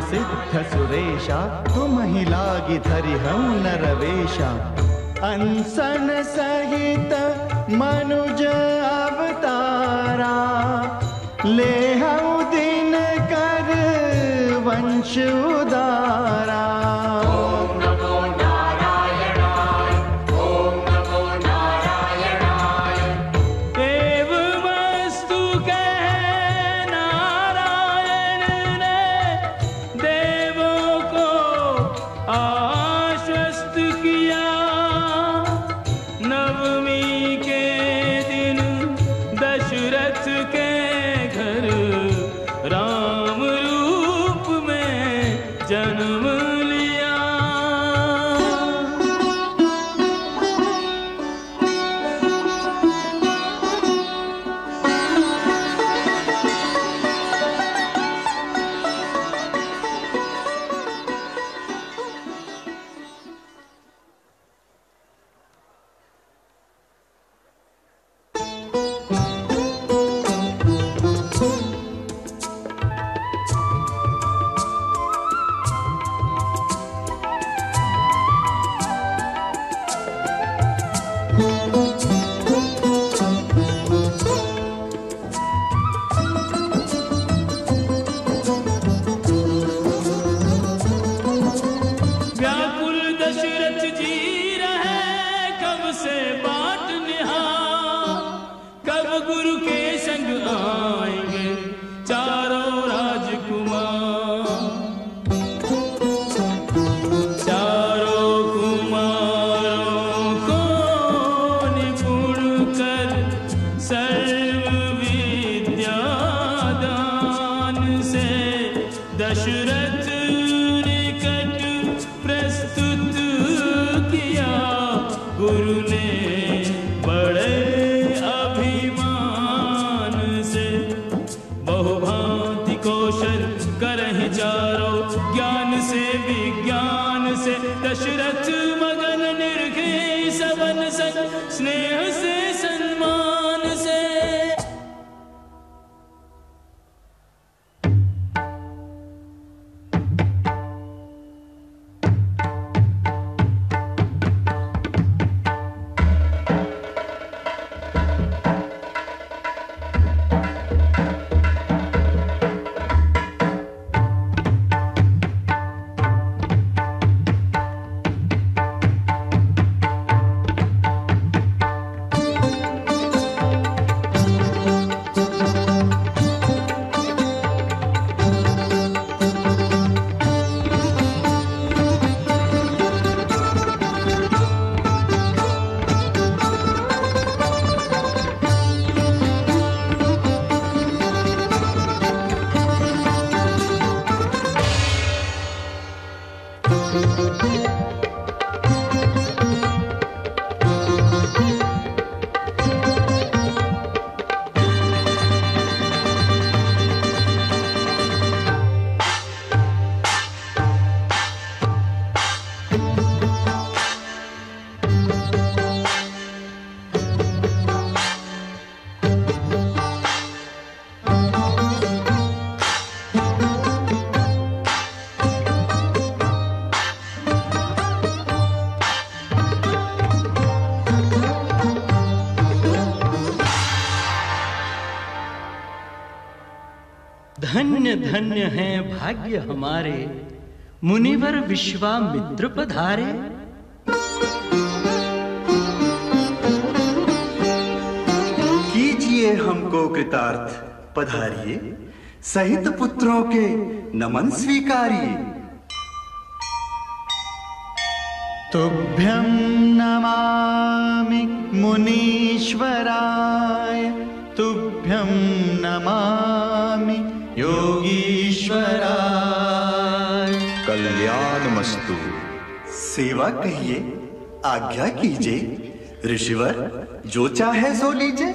सिद्ध सुरेशा तुम ही लागी धरि हम नरवेशा। अंसन सहित मनुज अवतारा ले हम दिन कर वंश उदारा। धन्य धन्य हैं भाग्य हमारे, मुनिवर विश्वामित्र पधारे। कीजिए हमको कृतार्थ पधारिए, सहित पुत्रों के नमन स्वीकारिए। तुभ्यं नमामि मुनीश्वराय, तुभ्यं नमामि योगीश्वराय। कल्याणमस्तु। सेवा कहिए, आज्ञा कीजिए, ऋषिवर जो चाहे सो लीजिए।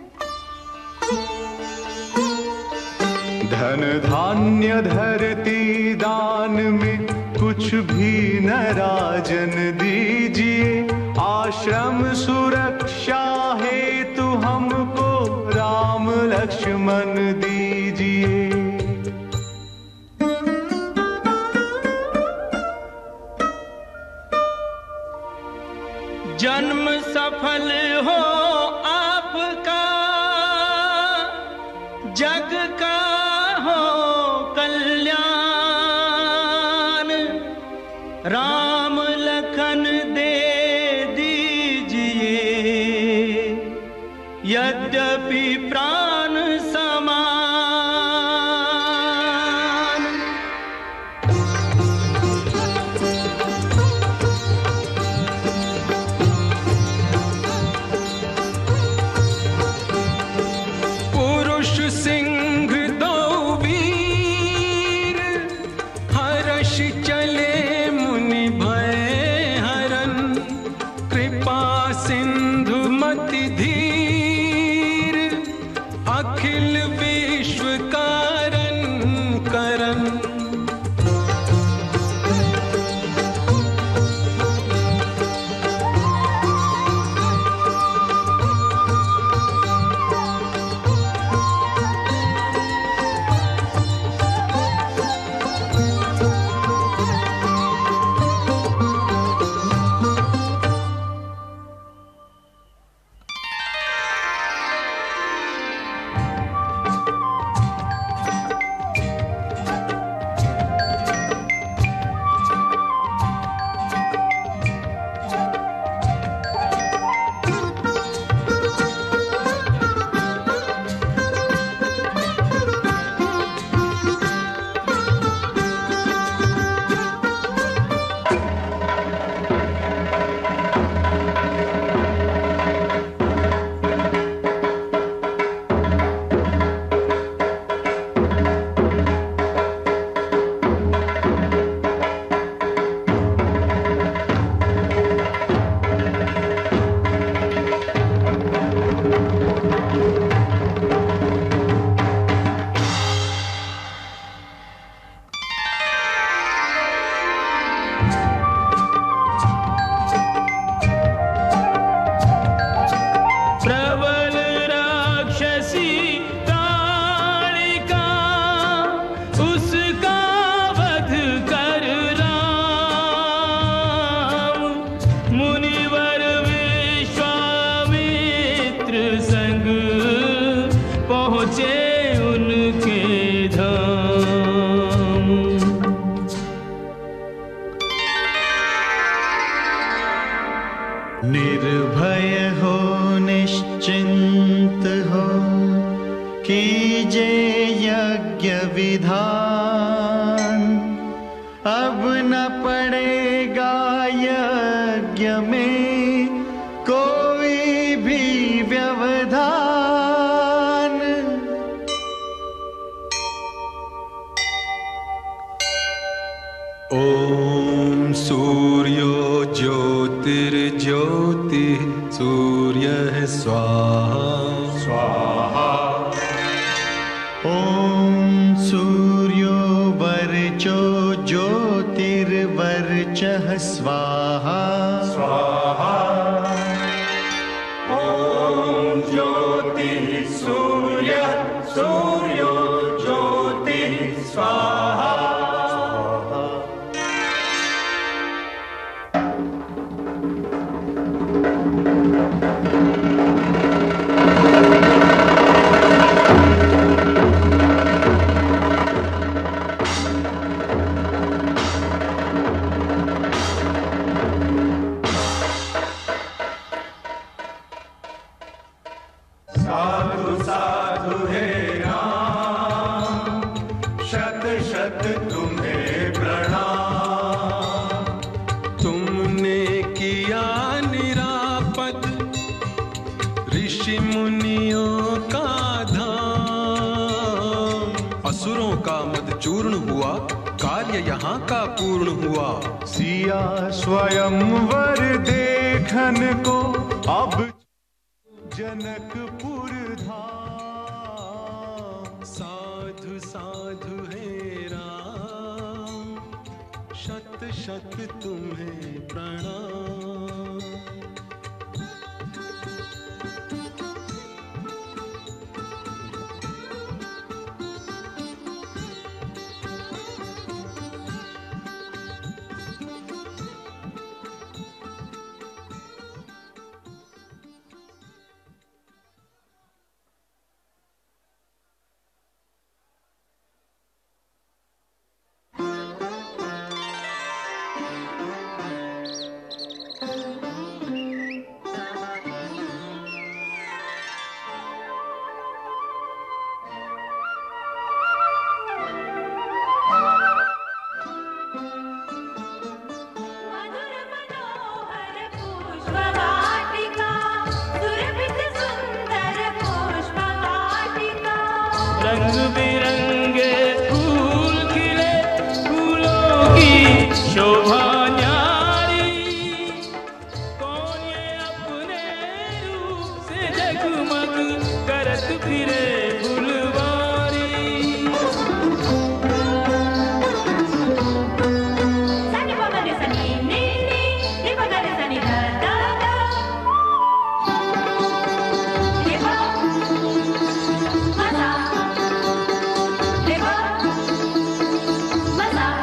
धन धान्य धरती दान में कुछ भी न राजन दीजिए, आश्रम सुरक्षा हेतु हमको राम लक्ष्मण दीजिए। यद्यपि प्राण समान। पुरुष सिंह दो वीर, हर्ष चले मुनि भय हरन। कृपा सिंधु मति धीर, अखिल विश्व कारण करन। प्रबल राक्षसी कालिका, उसका वध कर राम। मुनिवर विश्वामित्र संग पहुँचे उनके धाम। निर्भय हो निश्चिंत हो, कीजे यज्ञ विधान। अब न पड़ेगा यज्ञ में कोई भी व्यवधान। ओम सूर्यो ज्योतिर्ज्योति, सूर्यः स्वाहा स्वाहा। ओम सूर्यो वर्चो ज्योतिर्वर्चः स्वाहा स्वाहा। ओम ज्योति सूर्य सूर्यो ज्योति स्वाहा। साधु साधु हे राम, शत शत तुम्हें प्रणाम। तुमने किया निरापद ऋषि मुनियों का धाम। असुरों का मद चूर्ण हुआ, कार्य यहाँ का पूर्ण हुआ। सिया स्वयंवर देखन को अब जनकपुर धाम। साधु साधु हे राम, शत शत तुम्हें प्रणाम। रंग बिरंगे फूल खिले, फूलों की शोभा न्यारी। कौन ये अपने रूप से जगमग करत फिरे फुलवारी। सनी पगले सनी नीनी, नी पगले सनी दा दा दा। देखो मजा, देखो मजा।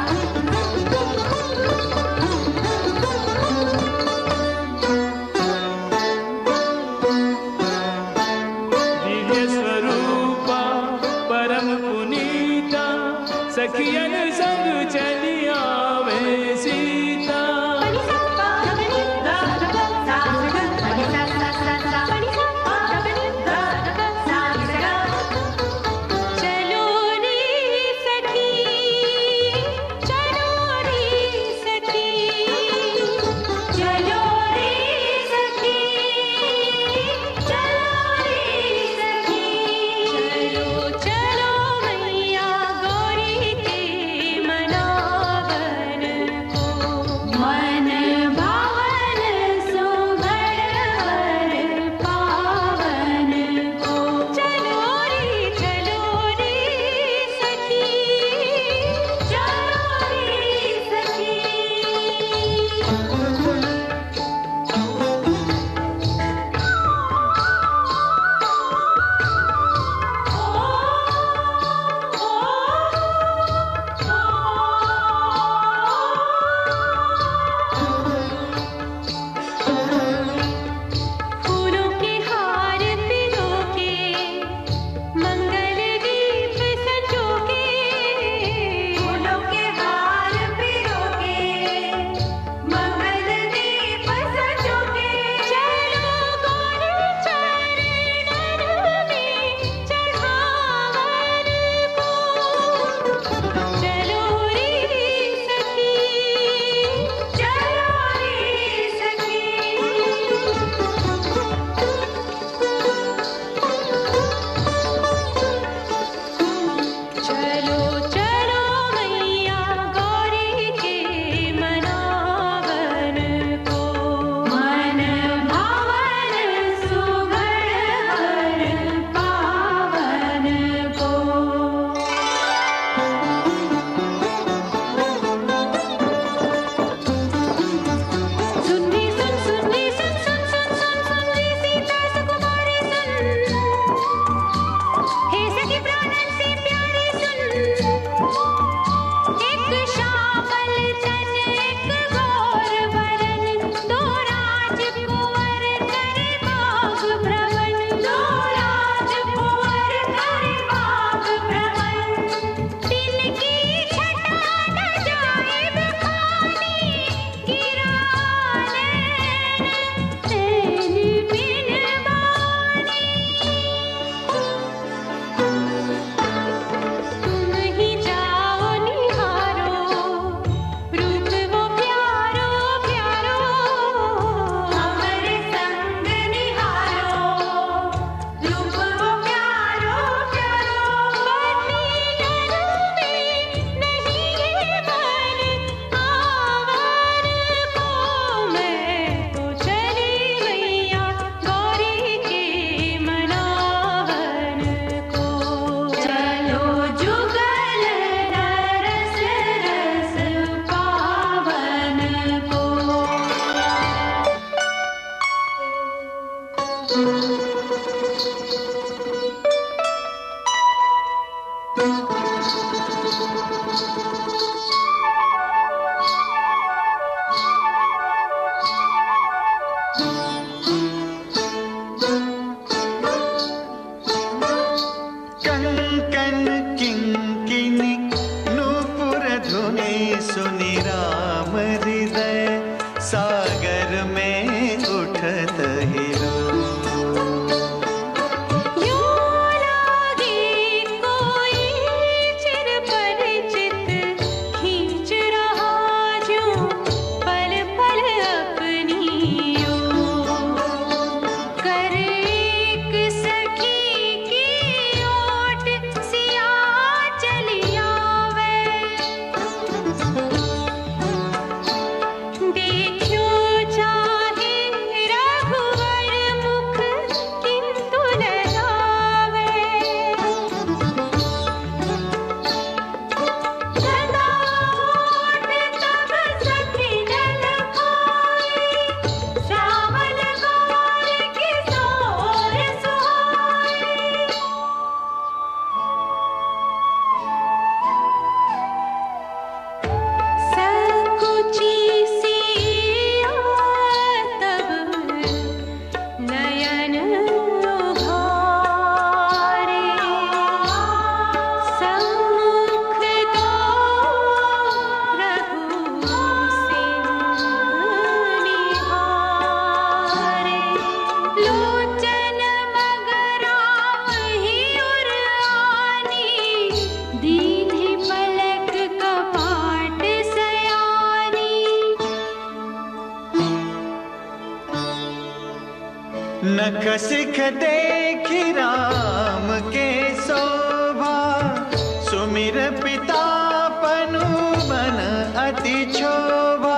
नख सिख देखी राम के शोभा, सुमिर पिता पनु मन अति क्षोभा।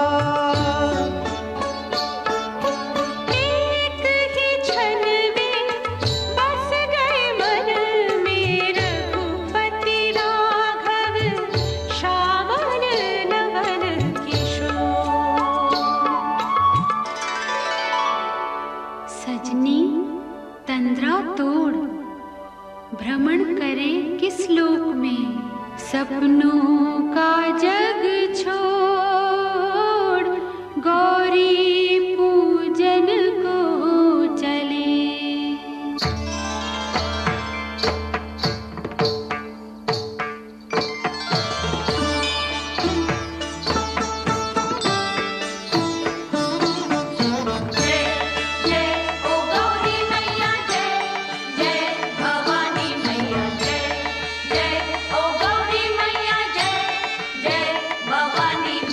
एक ही क्षण में बस गए मन में रघुपति राघव, श्यामल नवल किशोर। सजनी तंद्रा तोड़, भ्रमण करे किस लोक में, सपनों का जग छोड़, गौरी पूजन को चले। जय जय ओ गौरी मैया, जय जय भवानी मैया, जय जय ओ गौरी मैया, जय जय भवानी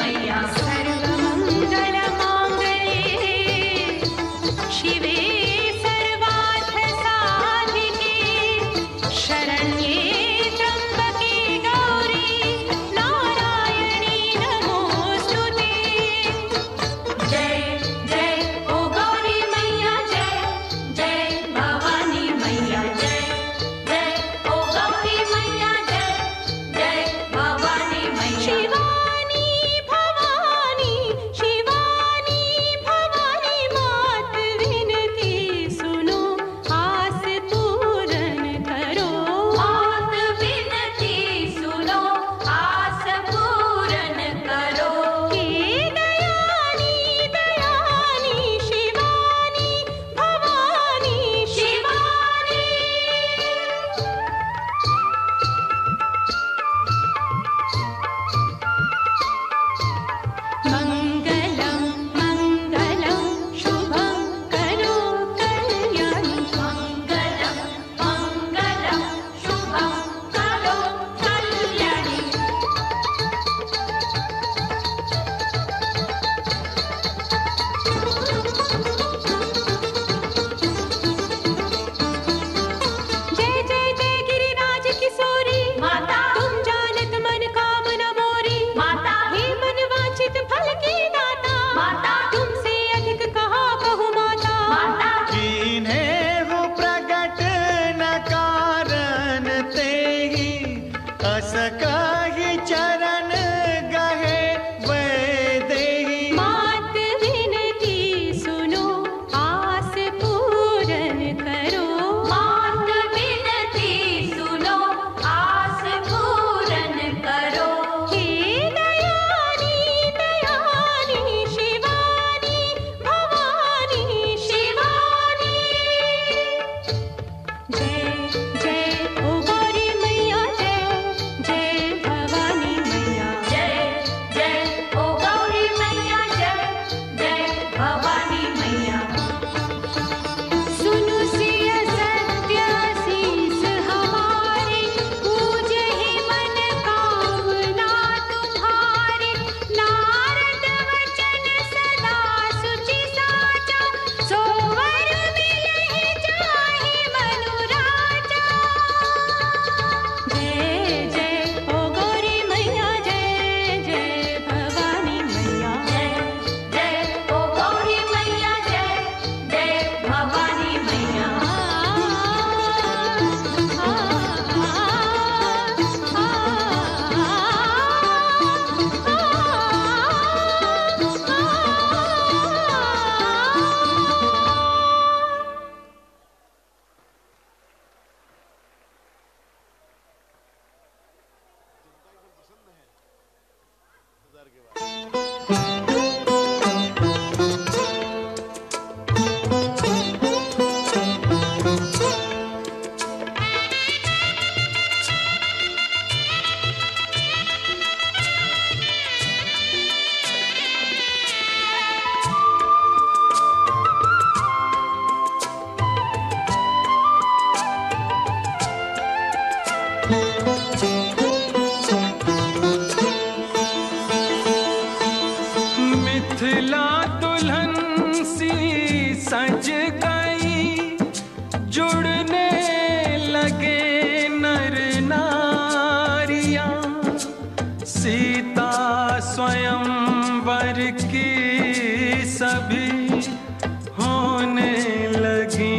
उड़ने लगे नर नारियां, सीता स्वयंवर की सभी होने लगी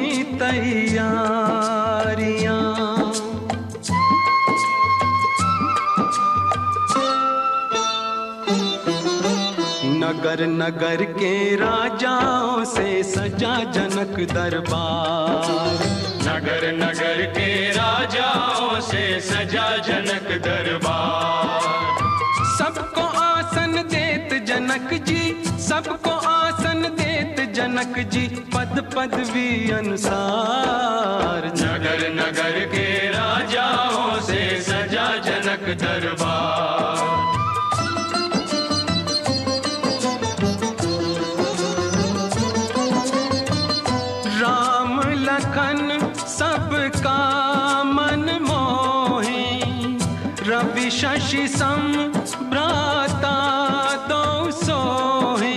तैयारियां। नगर नगर के राजाओं से सजा जनक दरबार, नगर नगर के राजाओं से सजा जनक दरबार। सबको आसन देत जनक जी, सबको आसन देत जनक जी, पद पदवी अनुसार। नगर नगर के राजाओं से सजा जनक दरबार। राम लखन सबका मन मोही, रवि शशि संभ्राता दो सोही।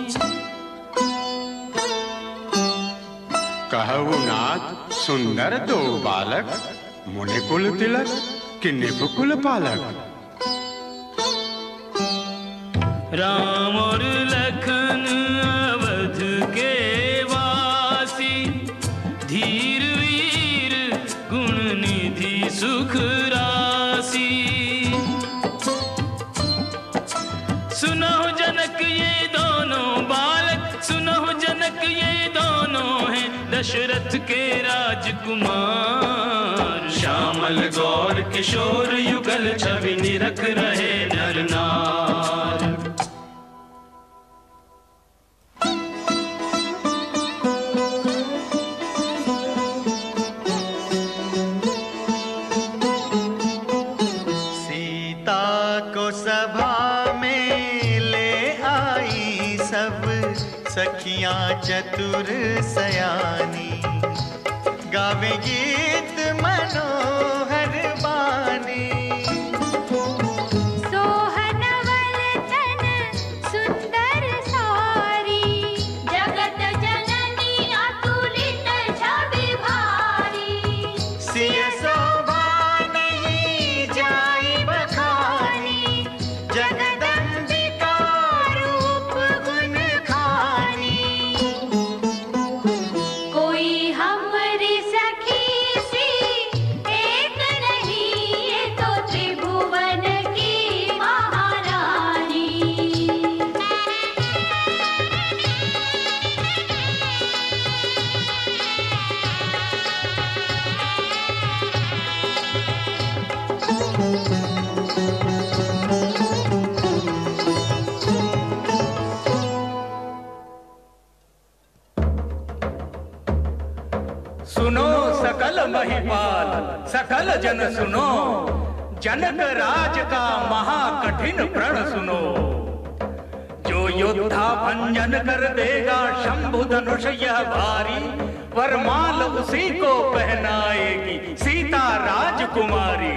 कहु नाथ सुंदर दो बालक, मुनिकुल तिलक कि निपुकुल पालक। राम और लखन अवध के वासी, धीर वीर गुण निधि सुख राशि। सुनो जनक ये दोनों बालक, सुनो जनक ये दोनों हैं दशरथ के राजकुमार। श्यामल गौर किशोर युगल छवि निरख रहे नर नार। सीता को सभा में ले आई सब सखियां चतुर सयानी, गावे गीत मनोहर बानी। सोहनवल तन सुंदर सारी, जगत जननी अतुलित छवि भारी। सिय शोभा नहीं जाई बखानी, जगदम्बिका रूप गुण खानी। कोई हमरी सखी सी एक नहीं, ये तो त्रिभुवन की महारानी। सुनो सकल महिपाल सकल जन सुनो, जनक राज का महाकठिन प्रण सुनो। जो योद्धा भंजन कर देगा शंभु धनुष यह भारी, वरमाल उसी को पहनाएगी सीता राजकुमारी।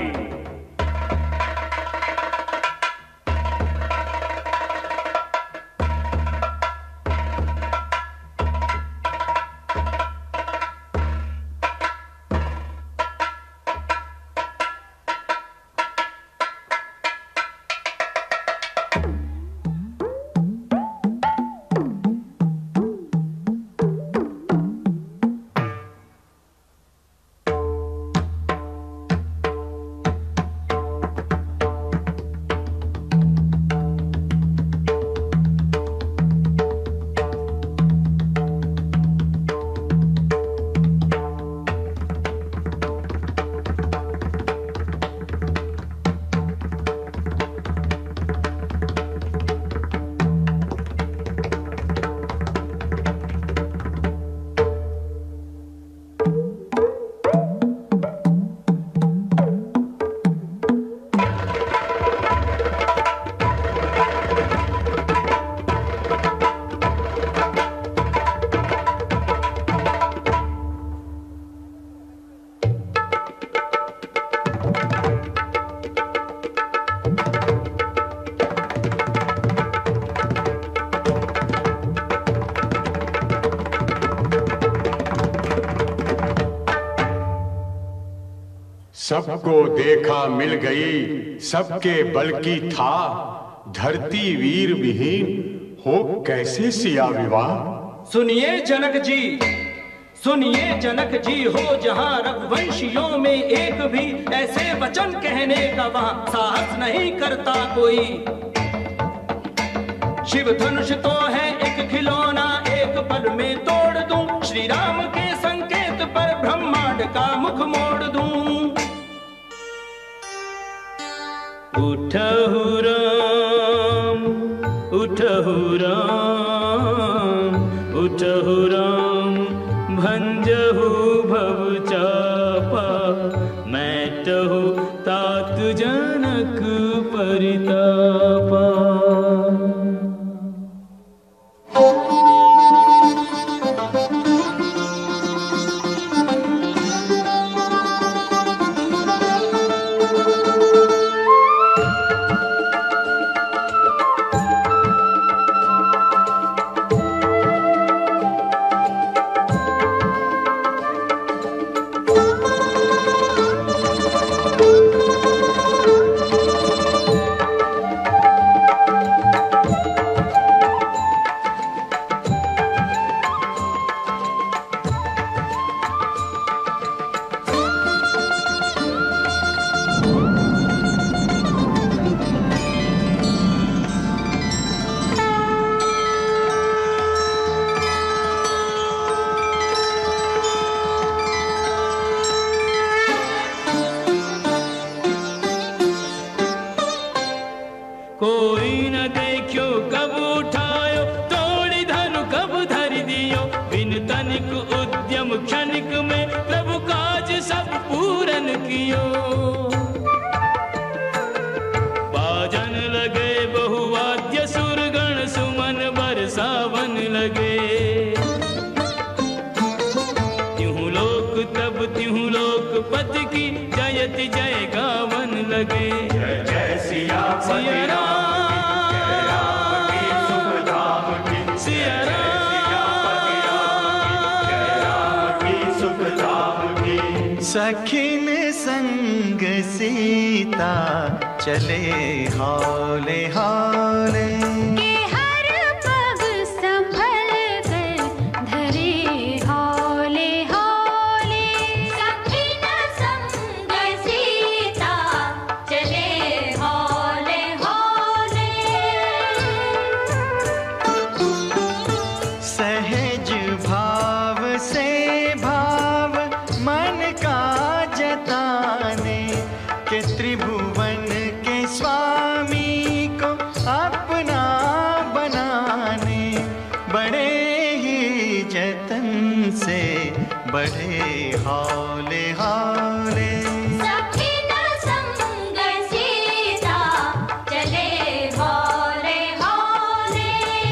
सबको देखा मिल गई, सबके बल की था, धरती वीर विहीन हो कैसे सिया विवाह। सुनिए जनक जी, सुनिए जनक जी, हो जहां रघुवंशियों में एक भी ऐसे वचन कहने का वहां साहस नहीं करता कोई। शिव धनुष तो है एक खिलौना, एक पल में तोड़ दूं, श्री राम के संकेत पर ब्रह्मांड का मुख मोड़ दूं। उठहु राम, उठहु राम, उठहु राम, भंजहु भव चापा, मैटहु तात जनक परितापा। कोई न देखियो कब उठायो, तोड़ी धनु कब धरि दियो, बिन तनिक उद्यम क्षणिक में प्रभु काज सब पूरन कियो। बाजन लगे बहुवाद्य सुरगण, सुमन बरसावन लगे। त्यों लोक तब त्यों लोक पति की जयति जय गावन लगे। जय जय सिया सिया राम, सखिन संग सीता चले हौले हौले, के हर पग संभल कर धरे हौले हौले। सखिन संग सीता चले हौले हौले, सहज भाव से भाव मन का जताने, के त्रिभुवन के स्वामी को अपना बनाने, बड़े ही जतन से बढ़े हौले हौले। सखिन संग सीता चले हौले हौले।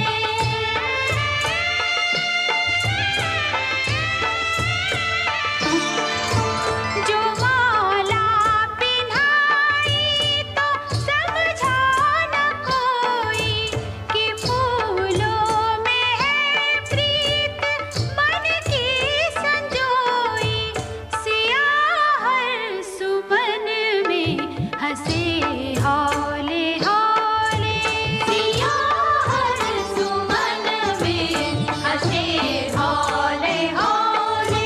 जो माला पिन्हाई तो समझा न कोई, कि फूलों में है प्रीत मन की संजोई। सिया हर सुमन में हंसे हौले हौले, सिया हर सुमन में हंसे हौले हौले।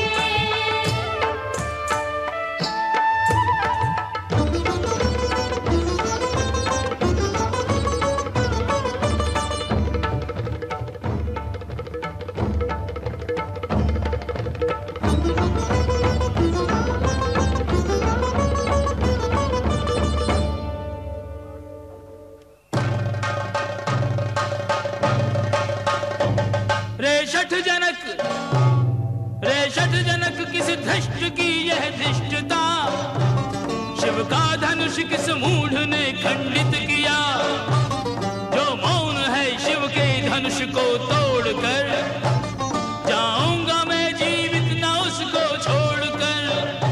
रेषठ जनक किस धृष्ट की यह धृष्टता, शिव का धनुष किस मूढ़ ने खंडित किया। जो मौन है शिव के धनुष को तोड़कर, जाऊंगा मैं जीवित न उसको छोड़कर।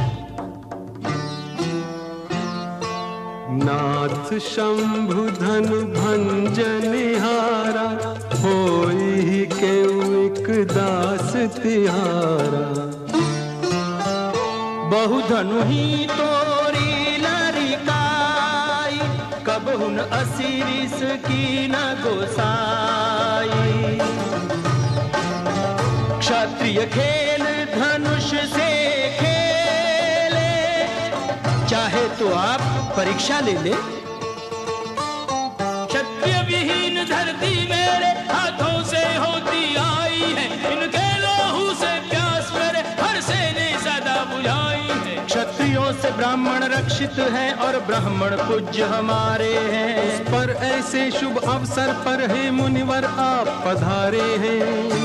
नाथ शंभु धनु भंजनिहारा, होई के एक दास तिहारा। बहुधनु ही तोरी लरिकाई, कबहुन असिरिस की न गोसाई। क्षत्रिय खेल धनुष से खेले, चाहे तो आप परीक्षा ले ले। क्षत्रिय विहीन धरती मेरे हाथों से होती आई है, इनके लोहू से प्यास मेरे हर से ने सदा बुझाई है। क्षत्रियों से ब्राह्मण रक्षित है और ब्राह्मण पूज्य हमारे हैं। इस पर ऐसे शुभ अवसर पर है मुनिवर आप पधारे हैं।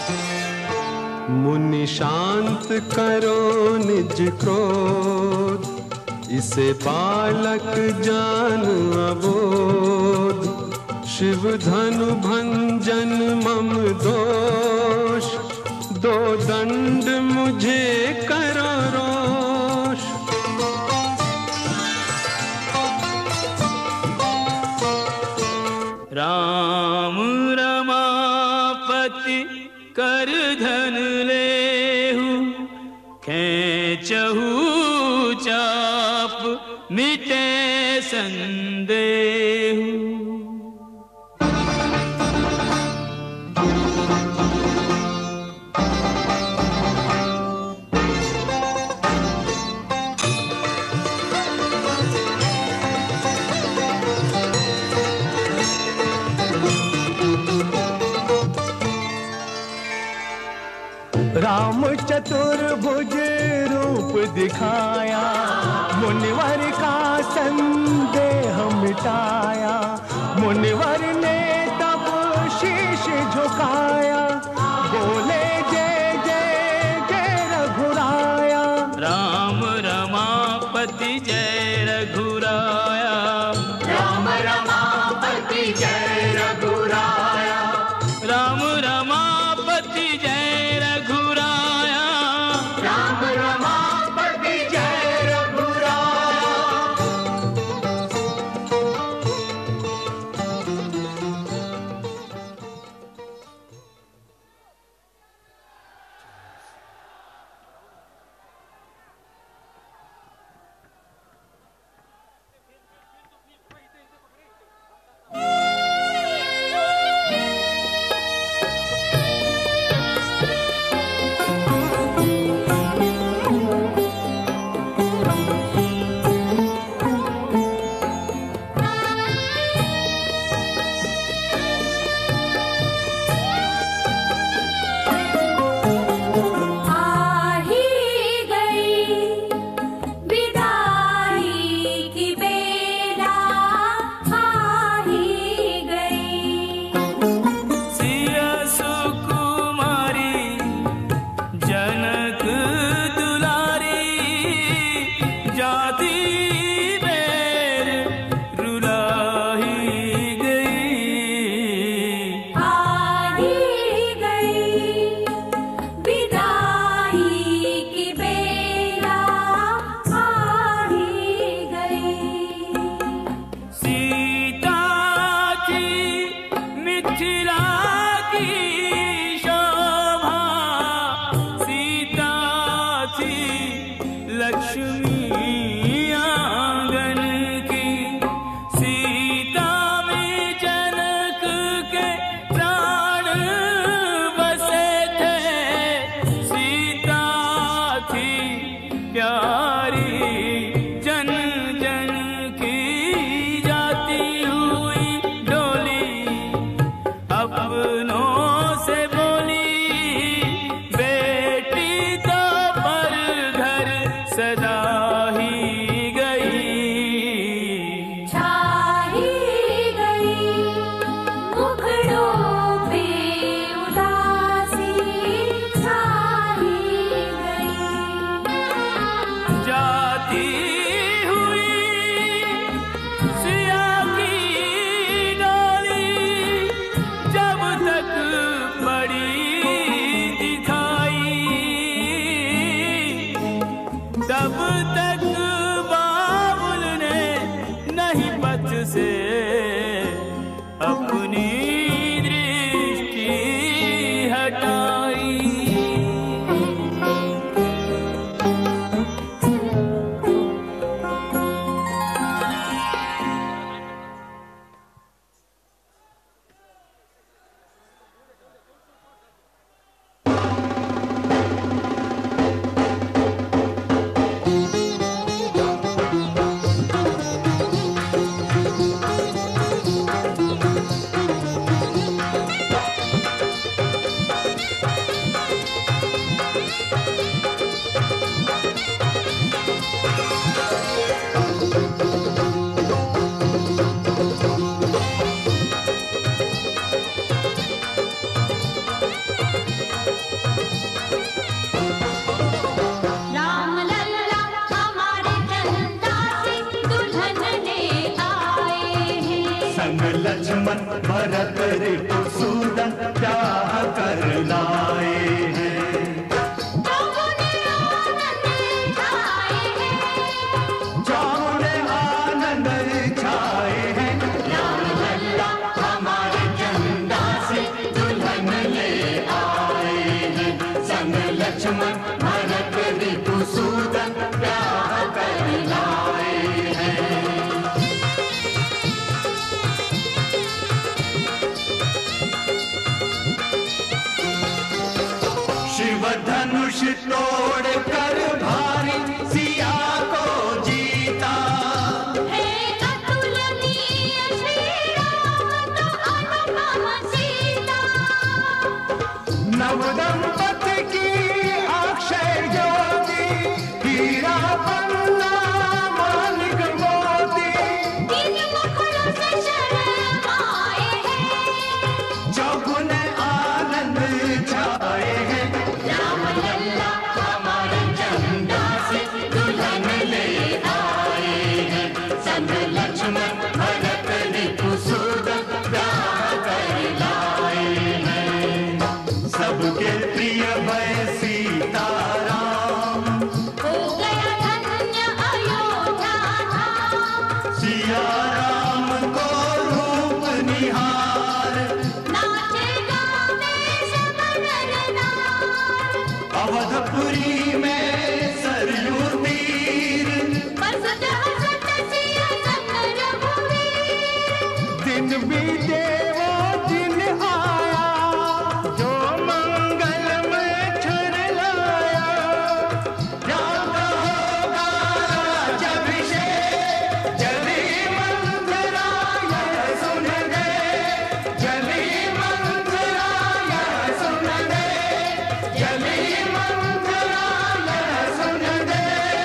मुनि शांत करो निज क्रोध, इसे बालक जान अबोध। शिव धनु भंजन मम दोष, दो दंड मुझे करो रोष। राम रमापति कर धन लेहु, खेचहु चाप मिटे संदेहु। राम चतुर्भुज रूप दिखाया, मुनिवर का संदेह मिटाया। मुनिवर ने तब शीश झुकाया, बोले जय जय जय रघुराया। राम रमापति जय रघुराया, राम रमापति जय रघुराया। राम रमापति जय रघुराया, राम रमापति जय रघुराया। धनुष तोड़ कर भारी सिया को जीता। हे अतुलनीय श्री राम तो अनुपम सीता। नवदंपति की अक्षय ज्योति, हीरा पन्ना मानिक मोती। इन मुखड़ों से शरण आए हैं, चौगुन आनंद छाए हैं। राम लल्ला हमारे चंदा से दुल्हन ले आए हैं। संग लक्ष्मण भरत रिपुसूदन ब्याह कर लाए हैं। सबके प्रिय भय सीताराम, हो गया धन्य अयोध्या धाम। सिया राम को रूप निहार। नाचे गावे सब नर नार। अवधपुरी में सरयू तीर, बरसत हसत सिया संग रघुवीर। दिन बीते वो दिन आया, जो मंगल में छर लाया। राम होगा राज्याभिषेक, जली मंथरा यह सुन दे। जली मंथरा यह सुन दे। जली मंथरा यह सुन दे।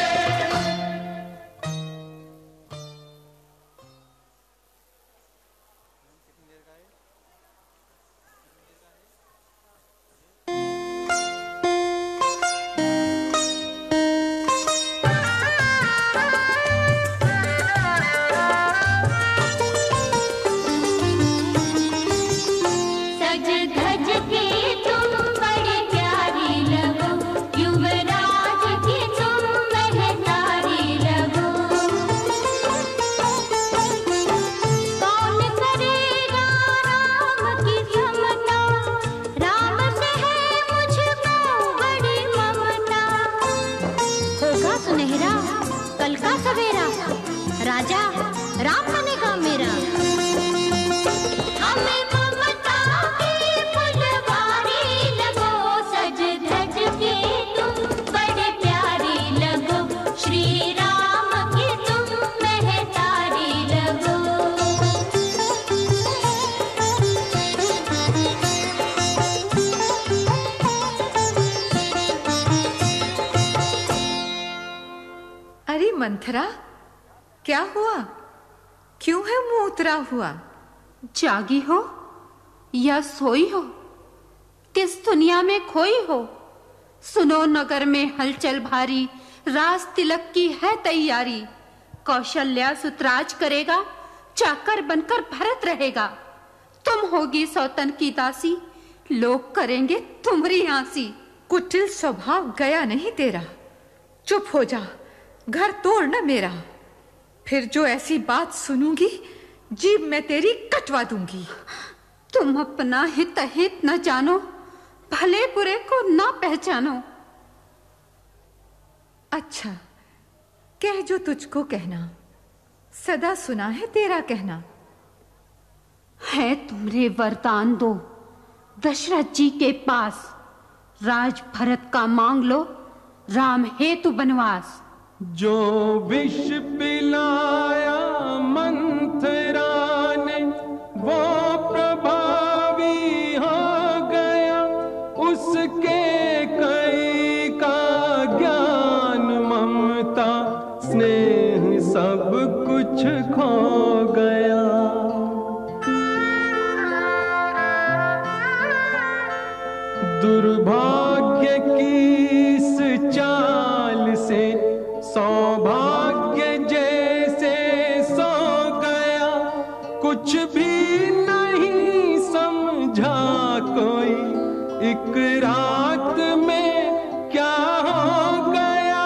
सज धज के तुम बड़े प्यारी लगो, युवराज की तुम महतारी लगो। कौन करेगा राम की समता, राम से है मुझको बड़ी ममता। होगा सुनहरा कल का सवेरा, राजा राम बनेगा मेरा। हमें ममता की फुलवारी लगो, सज धज के तुम बड़े प्यारी लगो। श्री राम की तुम महतारी लगो। अरे मंथरा, क्या हुआ? क्यों है मुंह उतरा हुआ? जागी हो या सोई हो, किस दुनिया में खोई हो? सुनो नगर में हलचल भारी, राज तिलक की है तैयारी। कौशल्या सुतराज करेगा, चाकर बनकर भरत रहेगा। तुम होगी सौतन की दासी, लोग करेंगे तुम्हारी हंसी। कुटिल स्वभाव गया नहीं तेरा, चुप हो जा, घर तोड़ न मेरा। फिर जो ऐसी बात सुनूंगी, जीभ में तेरी कटवा दूंगी। तुम अपना हित अहित न जानो, भले बुरे को न पहचानो। अच्छा, कह जो तुझको कहना, सदा सुना है तेरा कहना। है तुमरे वरदान दो दशरथ जी के पास, राज भरत का मांग लो, राम हेतु बनवास। जो विष पिलाया मंथरा ने, वो प्रभावी हो गया। उसके कई का ज्ञान ममता स्नेह सब कुछ खो गया। दुर्भाग्य की इस चाल से सौभाग्य जैसे सो गया। कुछ भी नहीं समझा कोई, एक रात में क्या हो गया।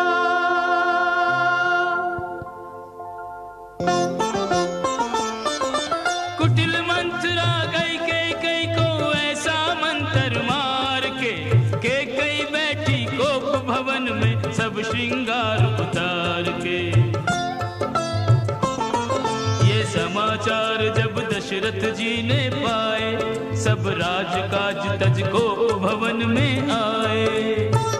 कुटिल मंथरा गई कई को ऐसा मंत्र मार के कई बैठी कोप भवन में सब श्रृंगार उतार के। ये समाचार जब दशरथ जी ने पाए, सब राजकाज तज को भवन में आए।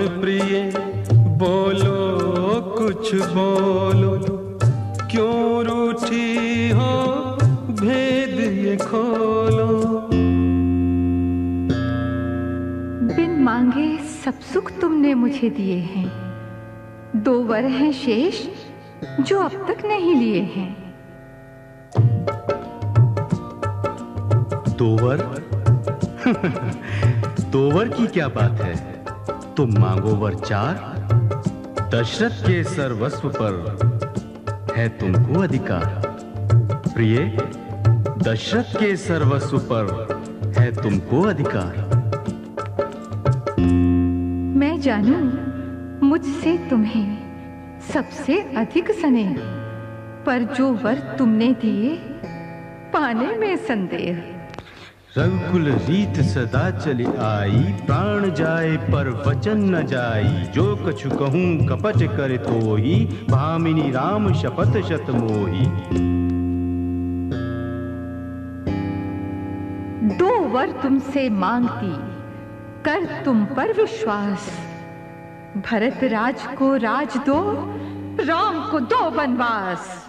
प्रिय बोलो कुछ बोलो, क्यों रूठी हो भेद ये खोलो। बिन मांगे सब सुख तुमने मुझे दिए हैं, 2 वर हैं शेष जो अब तक नहीं लिए हैं। 2 वर? 2 वर की क्या बात है, तुम मांगो वर 4। दशरथ के सर्वस्व पर है तुमको अधिकार। प्रिय, दशरथ के सर्वस्व पर है तुमको अधिकार। मैं जानूं मुझसे तुम्हें सबसे अधिक स्नेह, पर जो वर तुमने दिए पाने में संदेह। रघुकुल रीत सदा चली आई, प्राण जाए पर वचन न जाई। जो कछु कहूँ कपट करे तोही, भामिनी राम शपथ शत मोही। 2 वर तुमसे मांगती कर तुम पर विश्वास। भरत राज को राज दो, राम को 2 वनवास।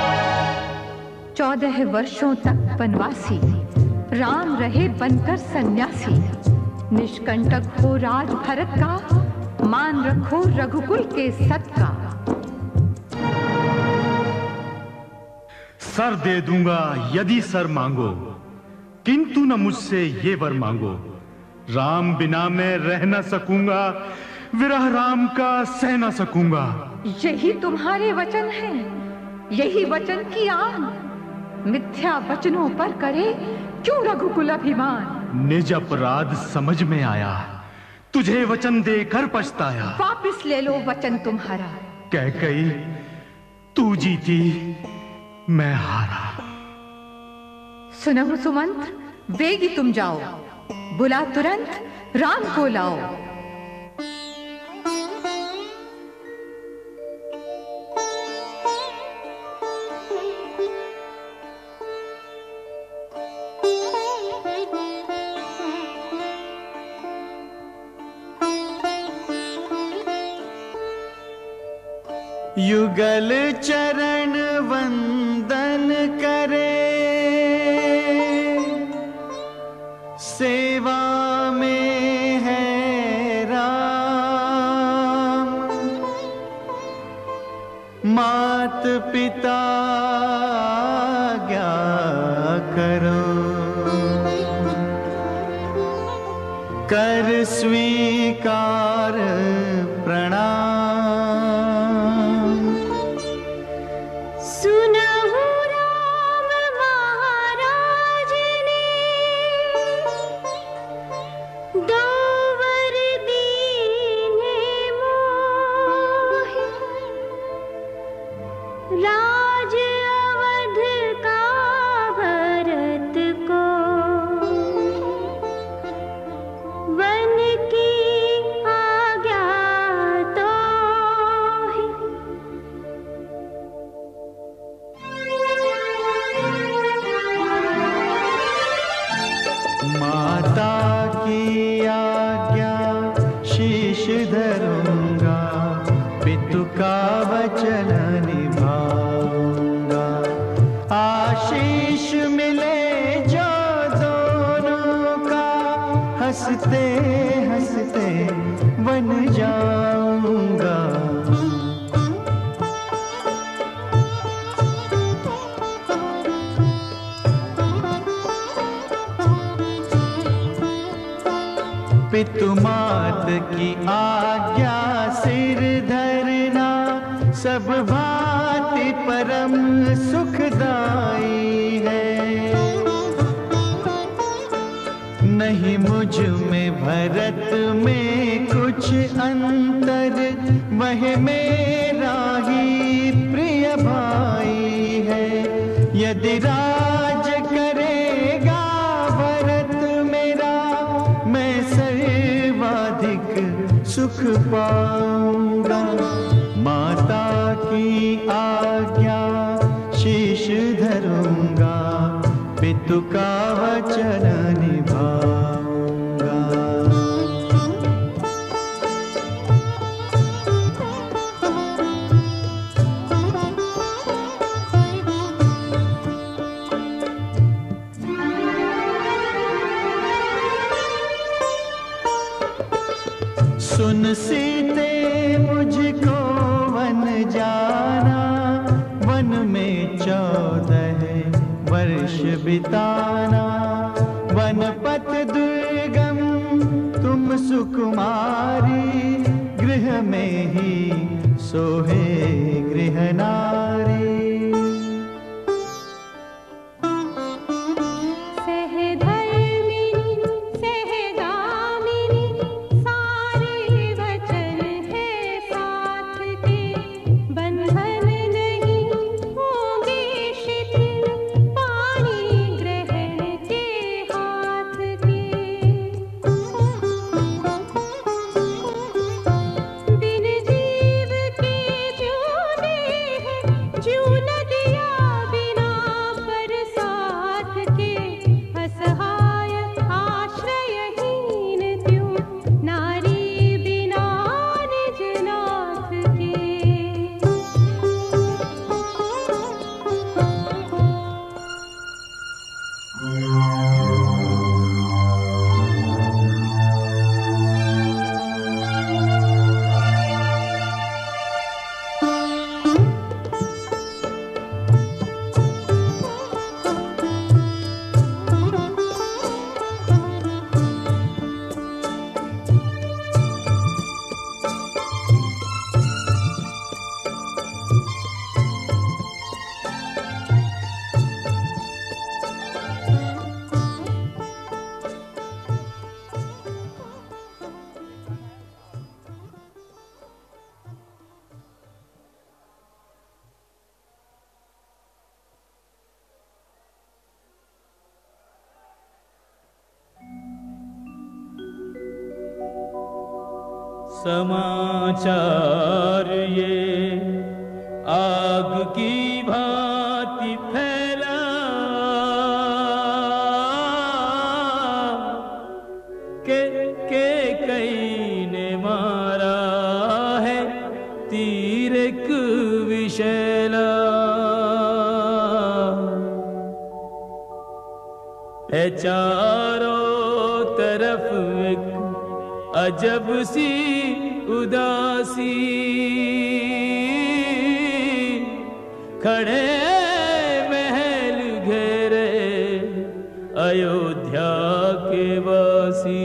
14 वर्षों तक वनवासी, राम रहे बनकर सन्यासी। निष्कंटक हो राज भरत का, मान रखो रघुकुल के सत का। सर दे दूंगा यदि सर मांगो, किंतु न मुझसे ये वर मांगो। राम बिना मैं रह न सकूंगा, विरह राम का सह न सकूंगा। यही तुम्हारे वचन हैं, यही वचन की आन। मिथ्या वचनों पर करे क्यों रघुकुल अभिमान। निज अपराध समझ में आया, तुझे वचन देकर पछताया। वापिस ले लो वचन तुम्हारा। कह कही तू जीती मैं हारा। सुनहु सुमंत्र, वेगी तुम जाओ, बुला तुरंत राम को लाओ। युगल चरण वंदन करे, सेवा में है राम। मात पिता आज्ञा करो, कर स्वीकार प्रणाम। हंसते हंसते बन जाऊंगा। पितु मात की आज्ञा सिर धरना, सब भांति परम सुखदाई है। नहीं मुझ में भरत में कुछ अंतर, वह मेरा ही प्रिय भाई है। यदि राज करेगा भरत मेरा, मैं सर्वाधिक सुख पाऊंगा। माता की आज्ञा शीश धरूंगा, पितु का वचन निभाऊंगा। सुन सीते मुझको वन जाना, वन में 14 वर्ष बिताना। वनपत दुर्गम तुम सुकुमारी, गृह में ही सोहे गृह नारी। समाचार ये आग की भांति फैला, के कई ने मारा है तीर एक विशैला। है चारों तरफ एक अजब सी उदासी, खड़े महल घेरे अयोध्या के वासी।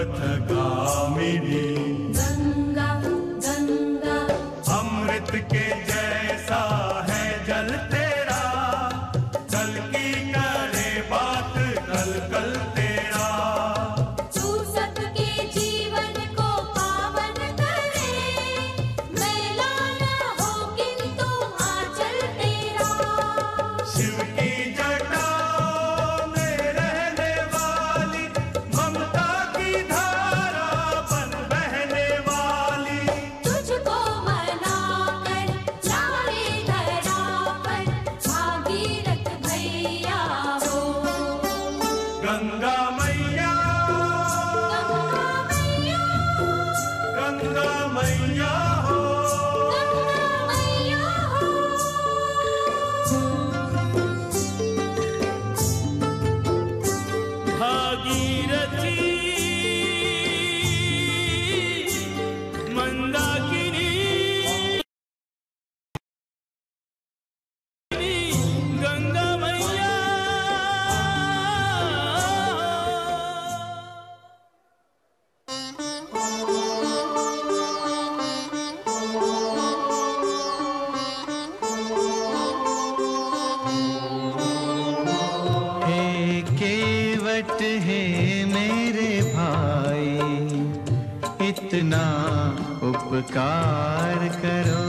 पथगामिनी। गंगा गंगा अमृत के जैसा है जल तेरा, जल की करे बात कल कल तेरा। तू सबके जीवन को पावन करे, मैला न हो किंतु आंचल तेरा। शिव की जटा में रहने वाली, ममता की धारा बन बहने वाली। तुझको मनाकर लाए धरा पर, भागीरथ भैया हो। गंगा मैया, गंगा मैया हो। भागीरथी मंदाकिनी गंगा मैया। हे केवट है मेरे भाई, इतना उपकार करो।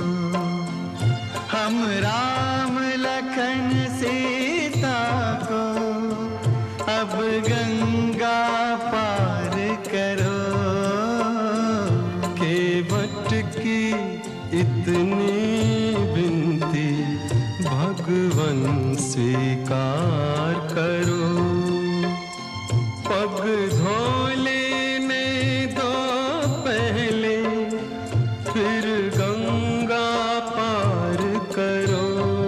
हम राम लखन सीता को अब गंगा पार करो। केवट की इतनी विनती भगवन स्वीकार करो। पग धो लेने दो पहले, फिर गंगा पार करो।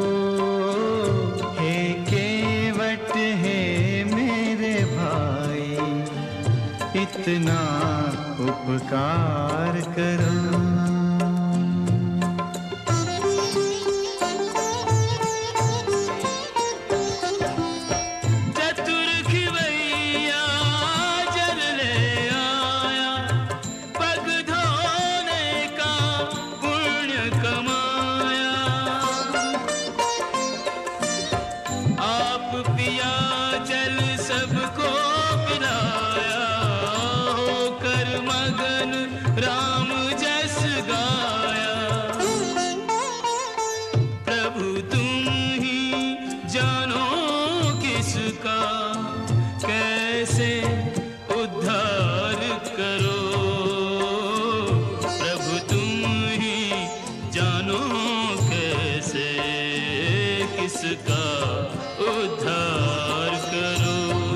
हे केवट है मेरे भाई, इतना उपकार करो। चतुर खिवैया जल ले आया, पग धोने का पुण्य कमाया। आप पिया जल सबको पिलाया, होकर मगन राम जस गाया। प्रभु तुम ही जानो किसका कैसे उद्धार करो। प्रभु तुम ही जानो कैसे किसका उद्धार करो।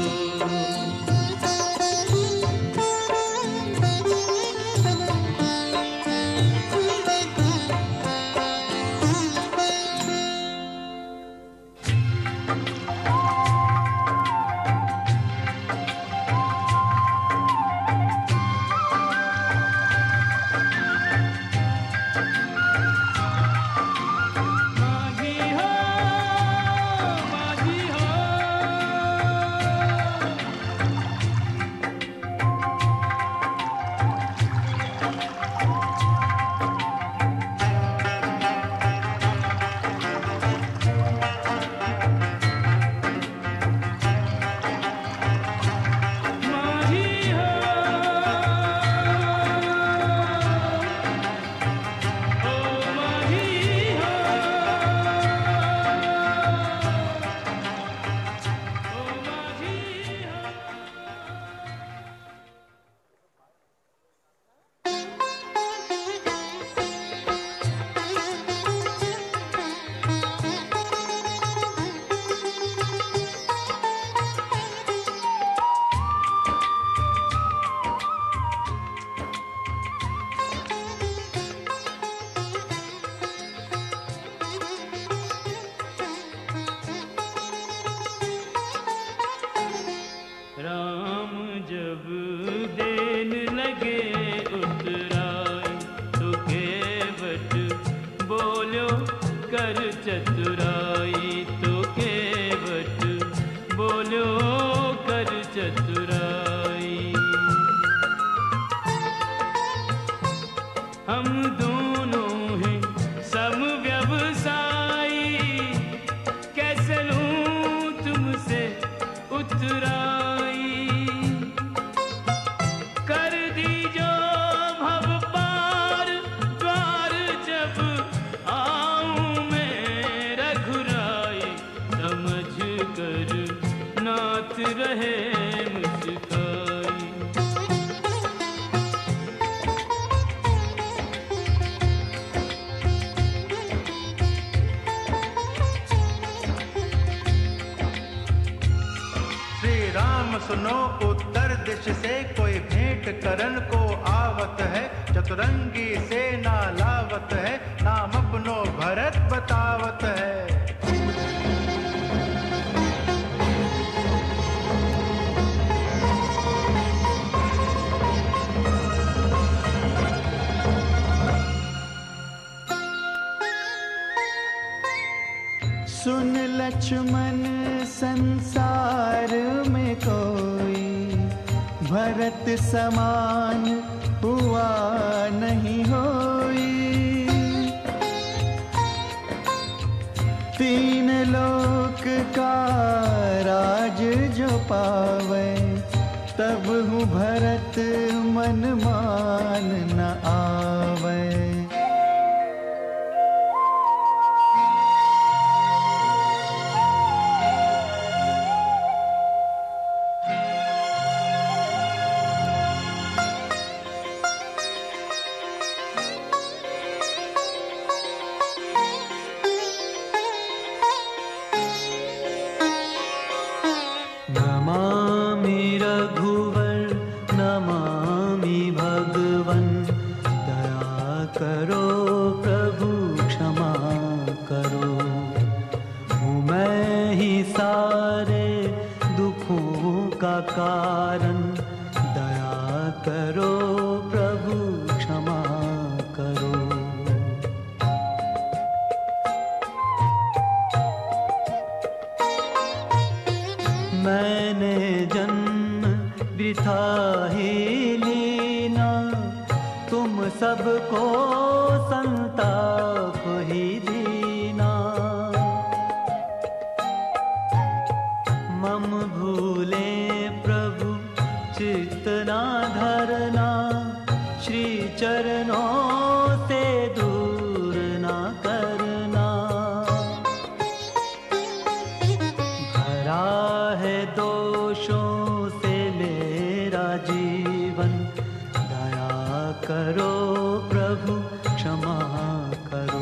माझी हो, माझी हो। माझी हो, ओ माझी हो। राम जब देन लगे उतराई, तो केवट बोलो कर चतुराई। तो केवट बोलो कर चतुराई। सुनो उत्तर दिश से कोई भेंट करन को आवत है, चतुरंगी से नालावत है, नाम अपनो भरत बतावत है। सुन लक्ष्मण संसार में कोई भरत समान हुआ नहीं होई। तीन लोक का राज जो पावे, तब हूँ भरत मन मान न आवे। नमामि रघुवर नमामि भगवन, दया करो प्रभु क्षमा करो। हूँ मैं ही सारे दुखों का कारण, दया करो प्रभु क्षमा करो। मैंने जन्म वृथा ही लीना, तुम सबको संताप ही दीना। मम भूले प्रभु चित्त ना धरना, श्री चरणों से दूर ना करना। भरा है दोषों से मेरा जीवन, दया करो प्रभु क्षमा करो।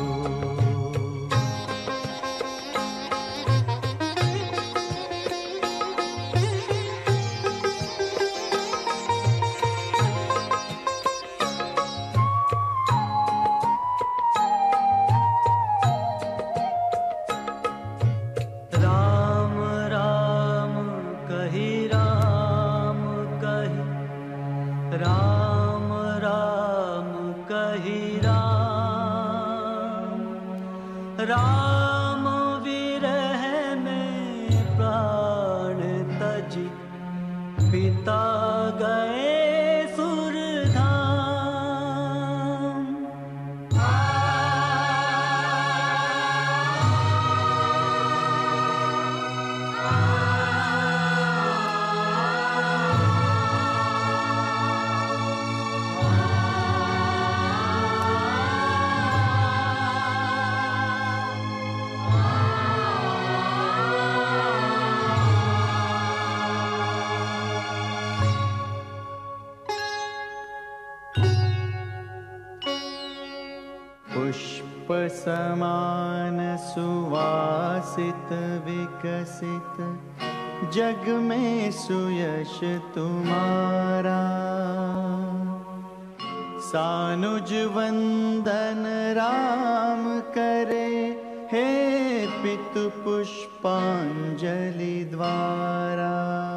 राम राम कही राम कही, राम राम कही राम। राम विरह में प्राण तजी, पिता गए सुरधाम। पुष्प समान सुवासित विकसित, जग में सुयश तुम्हारा। सानुज वंदन राम करे, हे पितु पुष्पांजलि द्वारा।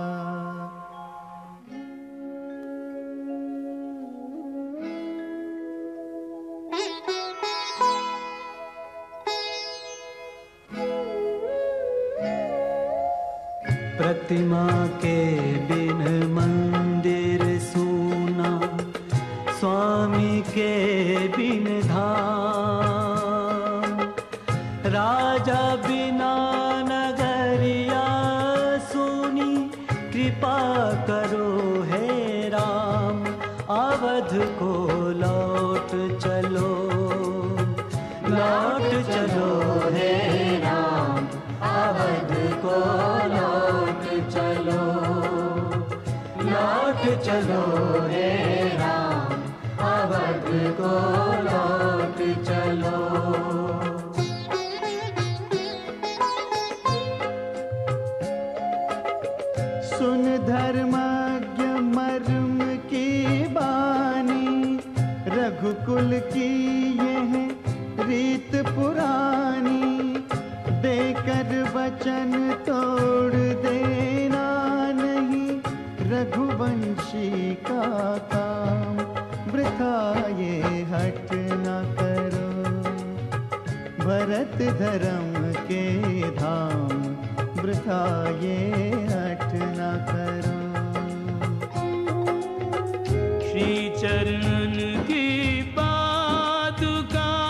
प्रतिमा के बिन मंदिर सूना, स्वामी के बिन धाम। राजा बिना नगरिया सुनी, कृपा करो हे राम। अवध को लौट चलो, लौट चलो हे राम। अवध को लौट चलो, लौट चलो हे राम। अवध को लौट चलो। सुन धर्मा कुल की ये है रीत पुरानी, देकर वचन तोड़ देना नहीं रघुवंशी का काम। वृथा ये हट न करो भरत धर्म के धाम, वृथा ये हट न करो। श्री चरण की पादुका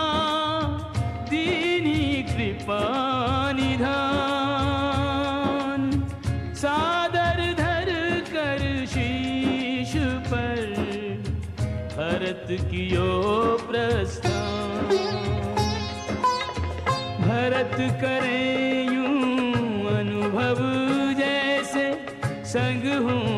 दीनी कृपा निधान, सादर धर कर शीश पर भरत कियो प्रस्थान। भरत करे यूं अनुभव जैसे संग हूँ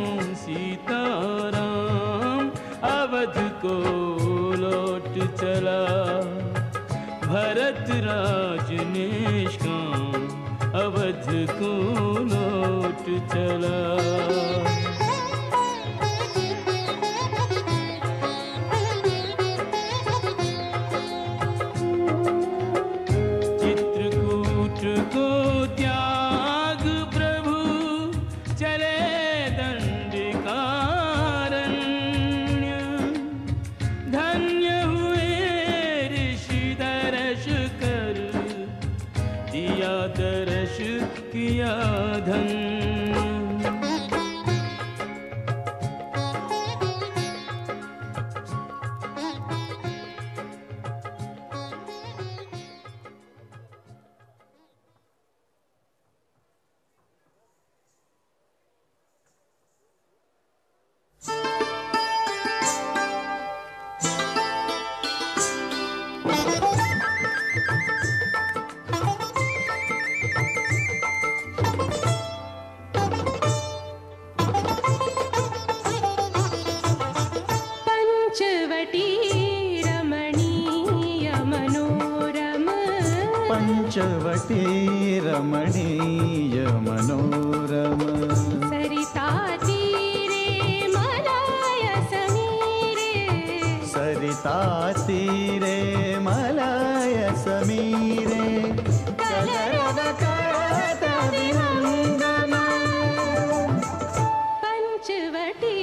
सीताराम। अवध को लौट चला भरत राज निष्काम, अवध को लौट चला। चित्रकूट को त्याग प्रभु चले दंडकारण्य, धन्य हुए ऋषि दर्श कर दिया दर्श किया धन्य। पंचवटी रमणीय मनोरम, सरिता तीरे मलय समीरे, सरिता तीरे मलय समीरे, कलरव करत विहंगम। पंचवटी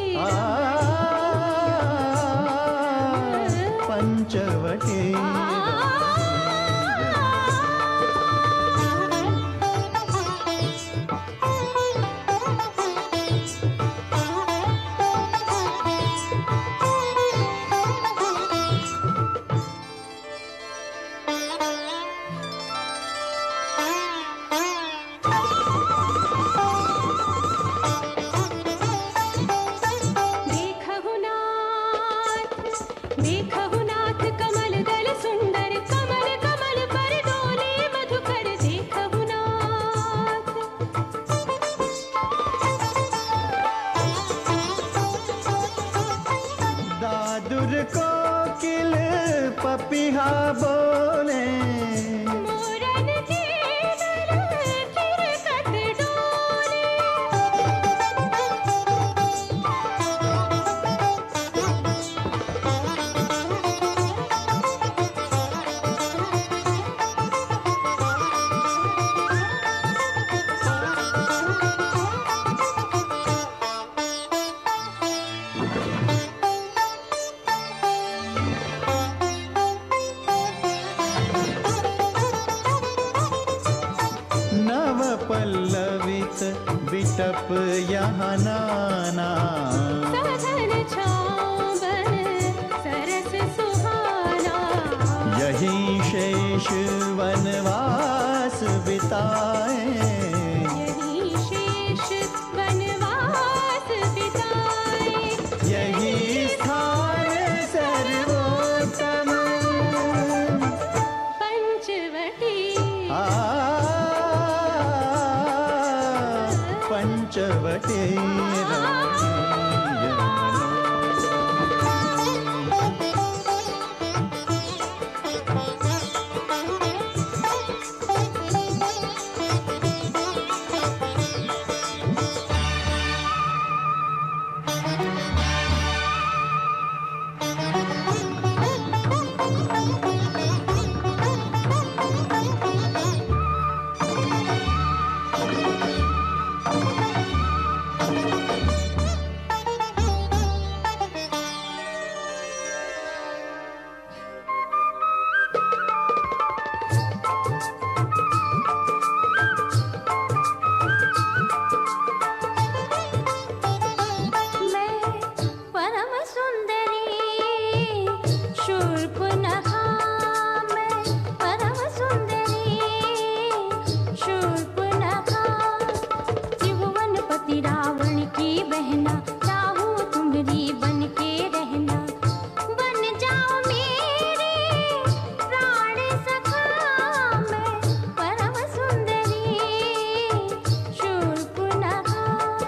पंचवटी पपिहा बोले, मोरन के दर खिरकत डोले। पल्लवित बिटप यहाँ नाना, सघन छावन सरस सुहाना। यही शेष वनवास बिताए, यही शेष वनवास बिताए। यही स्थान सर्वोत्तम पंचवटी। पंचवटी ही बन के रहना, बन जाओ मेरे प्राण सखा, मैं परम सुंदरी शूर्पणखा।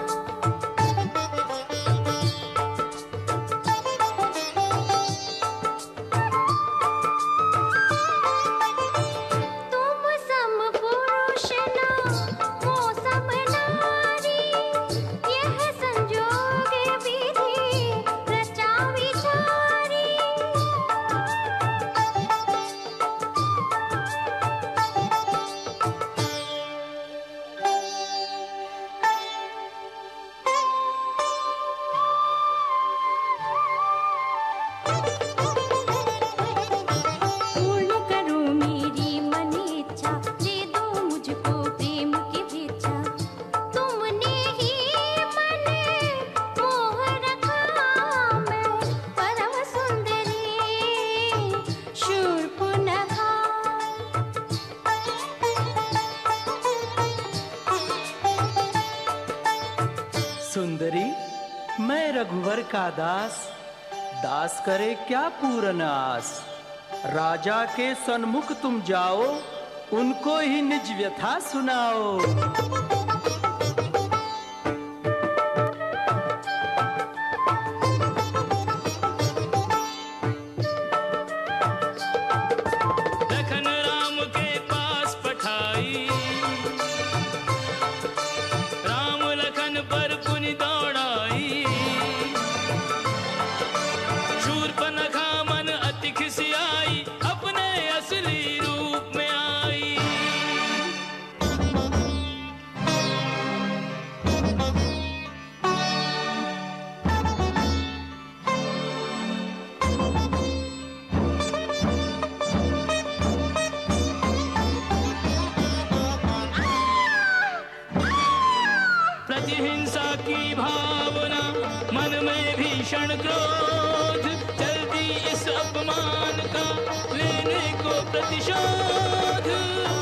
तुम सम पुरुष ना हो सम नारी, यह संजोग विधि रचा विचारी। पूर्ण करो मेरी मन इच्छा, दे दो मुझको प्रेम की भिक्षा। तुमने ही मन मोह रखा, मैं परम सुंदरी शूर्पणखा। सुंदरी मैं रघुवर का दास, दास करे क्या पूरन आस। राजा के सन्मुख तुम जाओ, उनको ही निज व्यथा सुनाओ। लखन राम के पास पठाई, राम लखन पर पुनि दौड़ाई। शूर्पणखा मन अति खिसियाई, अपने असली रूप में आई। प्रतिहिंसा की भावना मन में भीषण क्रोध, जल्दी इस अपमान का लेने को प्रतिशोध।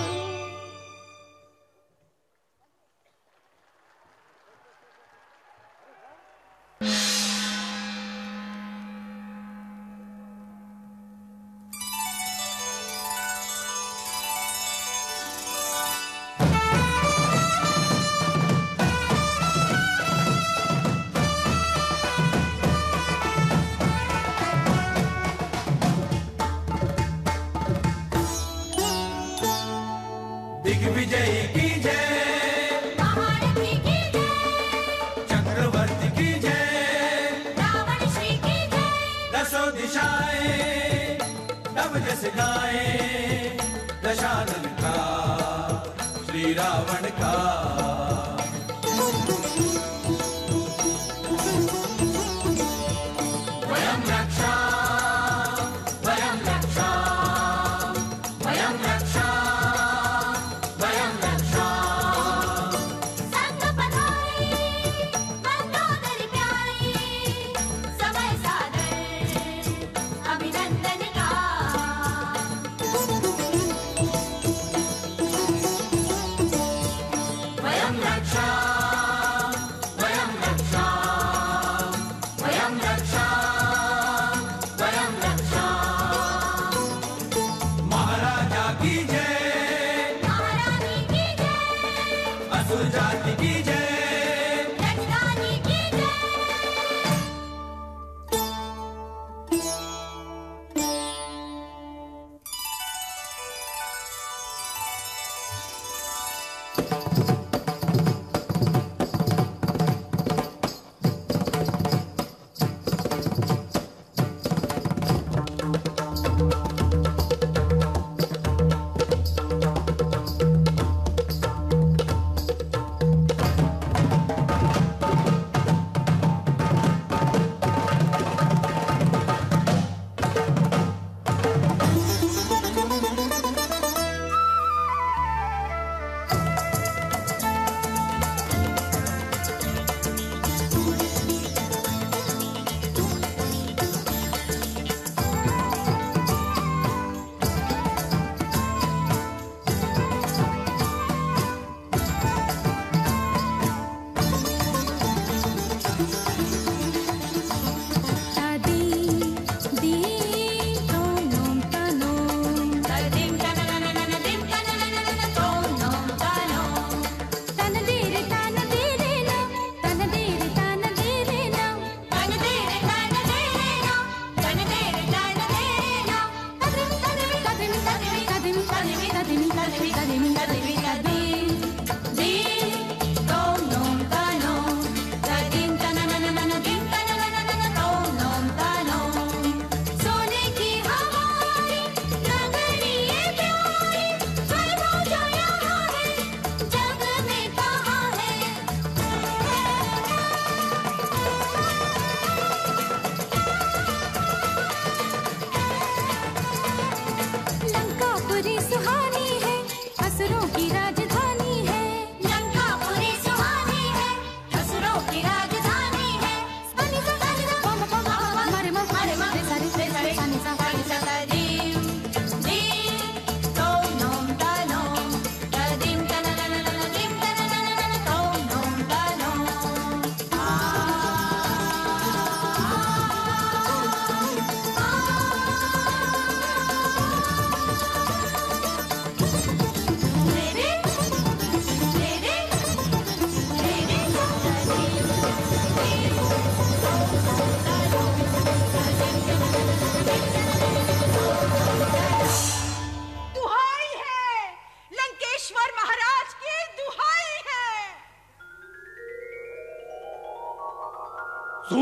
दिग्विजय की जय, महारथी की जय, चक्रवर्ती की जय, रावण श्री की जय। दसों दिशाएं तब जस गाए, दशानन का श्री रावण का। वयं रक्षा, वयं रक्षा, वयं रक्षा, वयं रक्षा। संग पधारे मंदोदरी प्यारे, समय सादर अभिनंदन का। वयं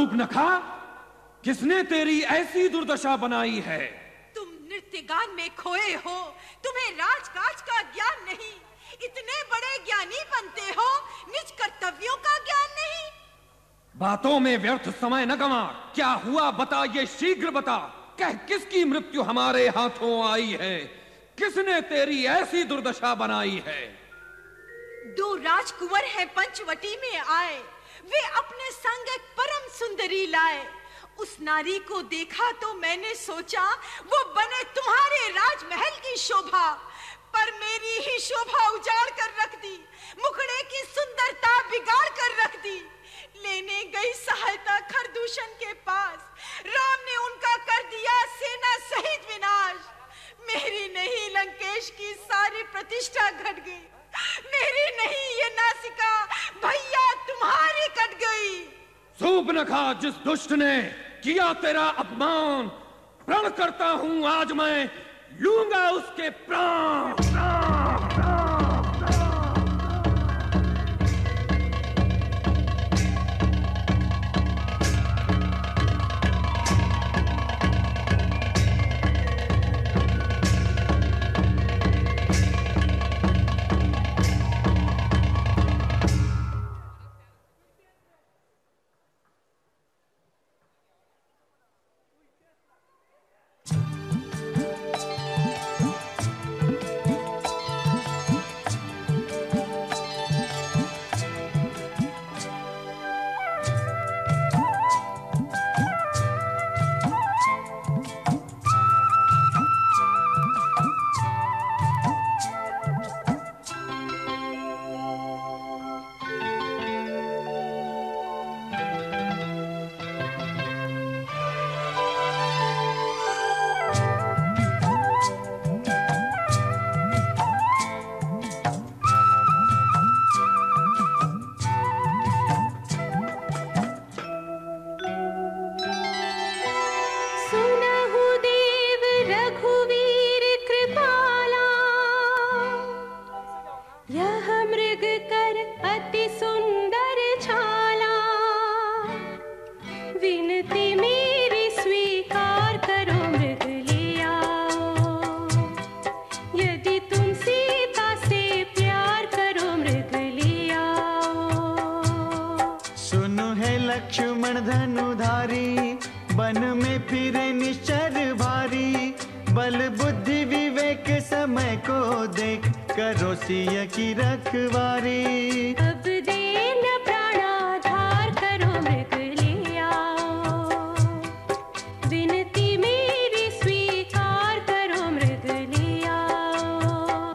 सूर्पनखा, किसने तेरी ऐसी दुर्दशा बनाई है? तुम नृत्य गान में खोए हो, तुम्हें राजकाज का ज्ञान नहीं। इतने बड़े ज्ञानी बनते हो, निज कर्तव्यों का ज्ञान नहीं। बातों में व्यर्थ समय न गंवा। क्या हुआ बता, ये शीघ्र बता। कह, किसकी मृत्यु हमारे हाथों आई है? किसने तेरी ऐसी दुर्दशा बनाई है? 2 राजकुंवर हैं पंचवटी में आए, वे अपने संग एक परम सुंदरी लाए। उस नारी को देखा तो मैंने सोचा वो बने तुम्हारे राजमहल की शोभा, पर मेरी ही शोभा उजाड़ कर रख दी, मुखड़े की सुंदरता बिगाड़ कर रख दी। लेने गई सहायता खरदूषण के पास, राम ने उनका कर दिया सेना सहित विनाश। मेरी नहीं लंकेश की सारी प्रतिष्ठा घट गई, मेरी नहीं ये नासिका भैया तुम्हारी कट गई। सूर्पनखा, जिस दुष्ट ने किया तेरा अपमान, प्रण करता हूं आज मैं लूंगा उसके प्राण। लक्ष्मण धनुधारी, वन में फिरे निश्चर भारी। बल बुद्धि विवेक समय को देख, करो सिय की रखवारी। अब देन प्राणाधार करो मृग ले आओ, विनती मेरी स्वीकार करो मृग ले आओ।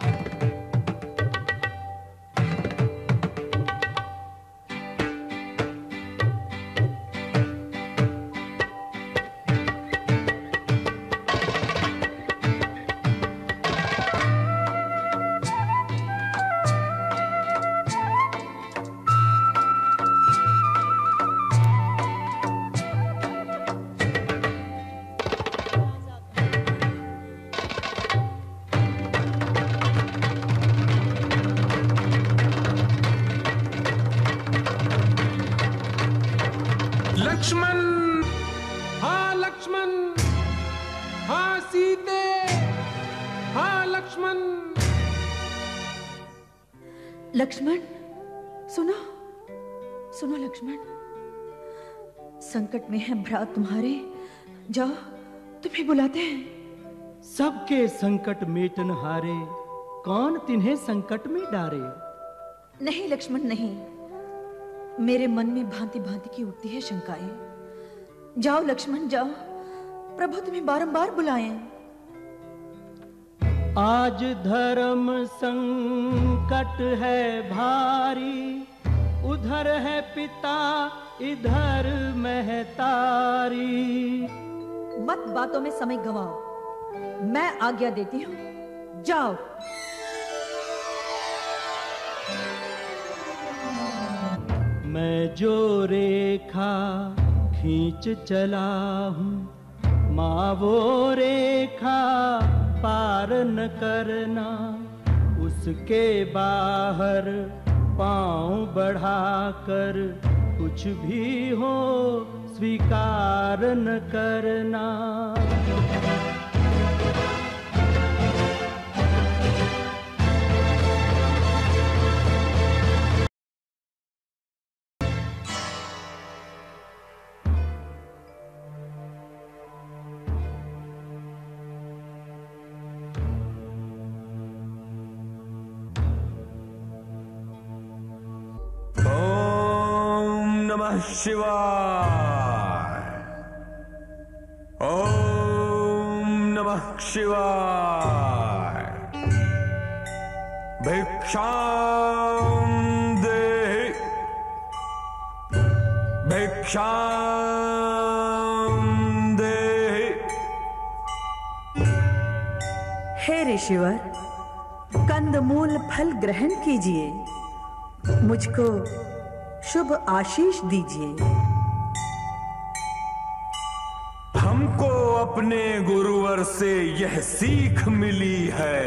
लक्ष्मण, हाँ लक्ष्मण, हाँ सीते, हाँ लक्ष्मण। लक्ष्मण, सुनो सुनो लक्ष्मण, संकट में है भ्रात तुम्हारे, जाओ तुम्हें बुलाते हैं। सबके संकट मेटन हारे, कौन तिन्हें संकट में डारे। नहीं लक्ष्मण नहीं, मेरे मन में भांति भांति की उठती है शंकाएं। जाओ लक्ष्मण जाओ, प्रभु तुम्हें बारंबार बुलाएं। आज धर्म संकट है भारी, उधर है पिता इधर महतारी। मत बातों में समय गवाओ, मैं आज्ञा देती हूँ, जाओ। मैं जो रेखा खींच चला हूँ, माँ वो रेखा पार न करना। उसके बाहर पाँव बढ़ाकर कुछ भी हो स्वीकार न करना। नमः शिवाय। ओम नमः शिवाय। भिक्षां देहि भिक्षां देहि। हे ऋषिवर, कंदमूल फल ग्रहण कीजिए, मुझको शुभ आशीष दीजिए। हमको अपने गुरुवर से यह सीख मिली है,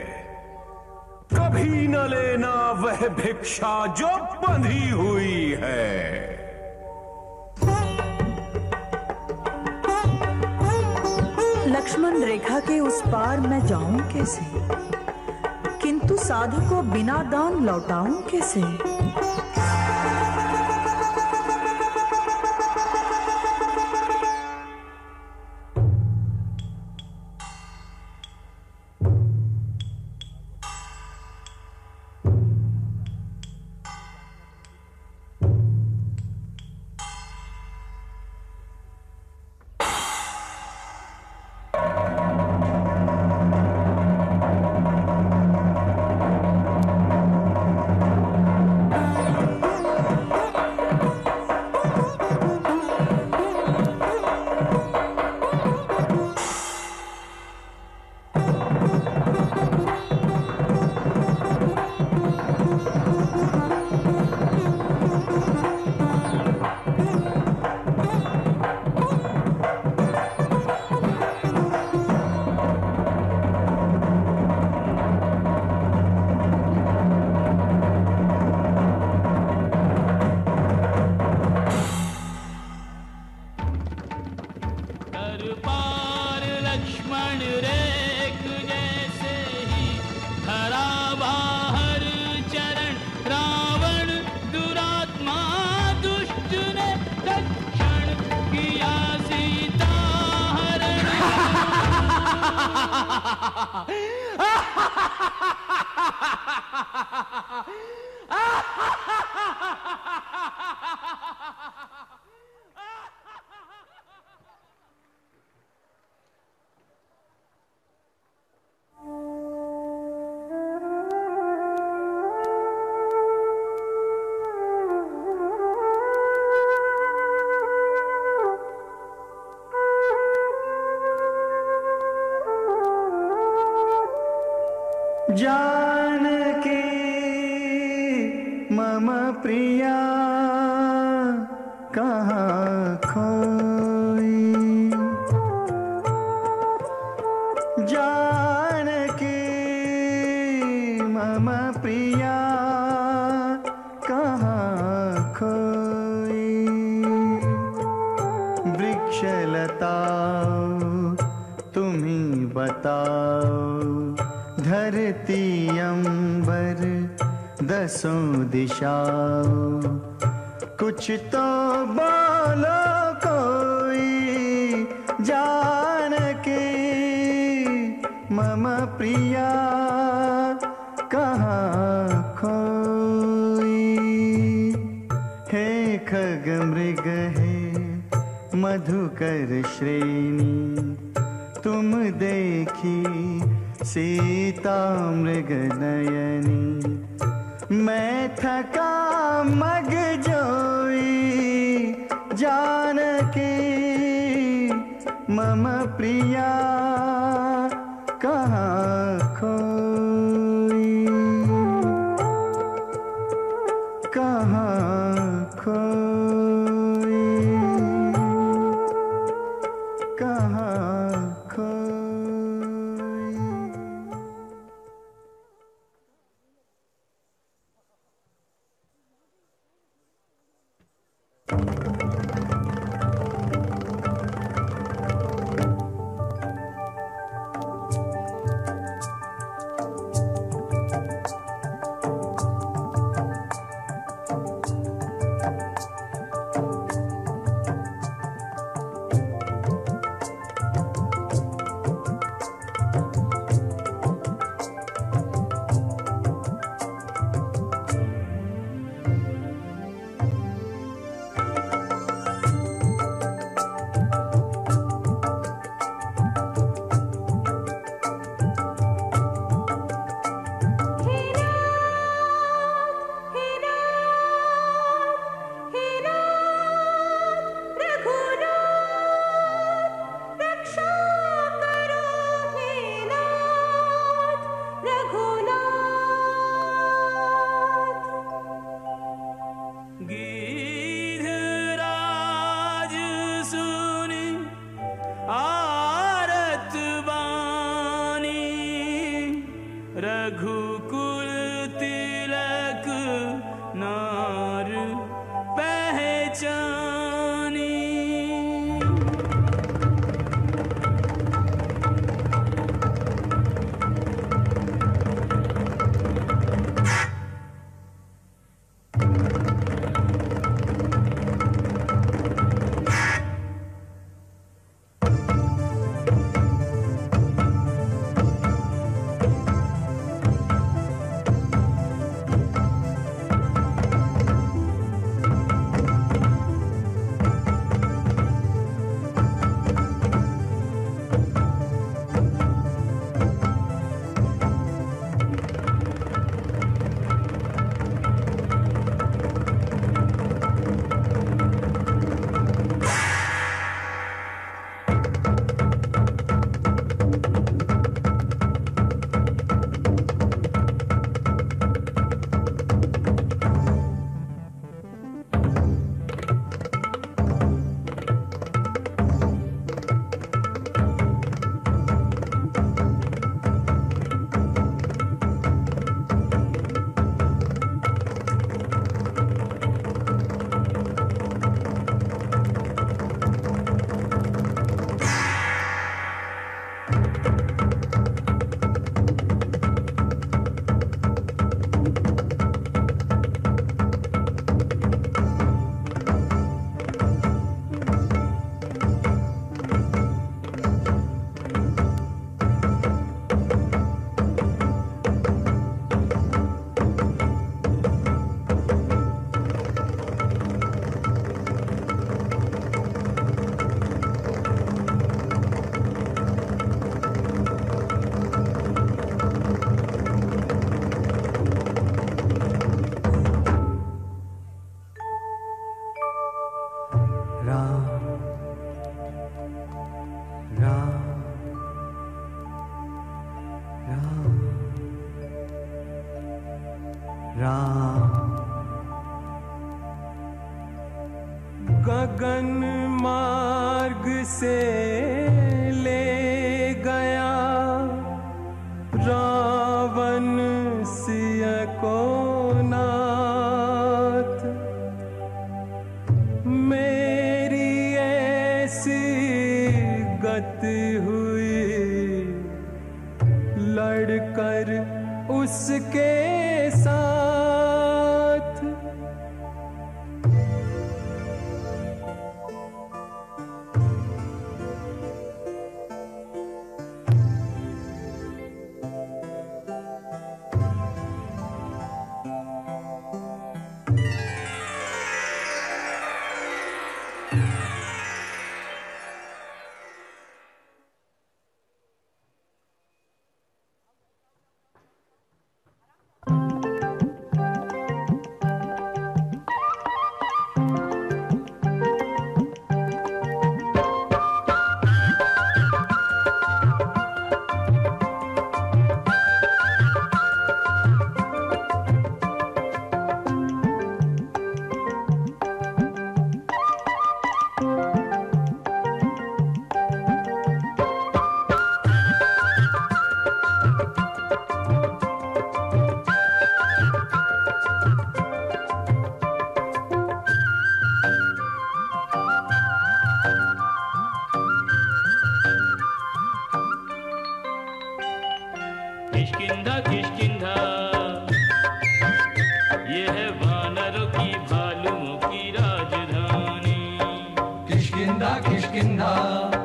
कभी न लेना वह भिक्षा जो बंधी हुई है। लक्ष्मण, रेखा के उस पार मैं जाऊं कैसे, किंतु साधु को बिना दान लौटाऊं कैसे। जानकी मम प्रिया कहाँ खोई। जानकी मम प्रिया कहाँ खोई। वृक्षलता तुम्ही बताओ, धरती अंबर दसों दिशाओं, कुछ तो बोलो कोई। जानकी मम प्रिया कहाँ खोई। हे खग मृग है मधुकर श्रेणी, तुम देखी सीता मृग नयनी। मैं थका मग जोई, जानकी मम प्रिया कहाँ खोई। कहाँ खोई, कहाँ खोई। राम। गगन मार्ग से ले गया रावण सिय को नाथ। मेरी ऐसी गति हुई लड़कर उसके साथ। किष्किंधा किष्किंधा ये है वानरों की भालुओं की राजधानी। किष्किंधा किष्किंधा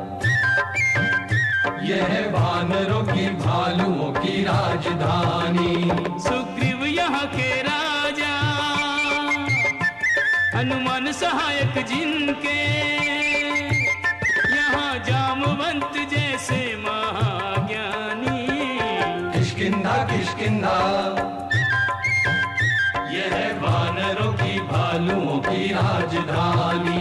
ये है वानरों की भालुओं की राजधानी। सुग्रीव यहाँ के राजा हनुमान सहायक जिनके यहाँ जामवंत जैसे महाज्ञानी। किष्किंधा किष्किंधा यह है वानरों की भालुओं की राजधानी।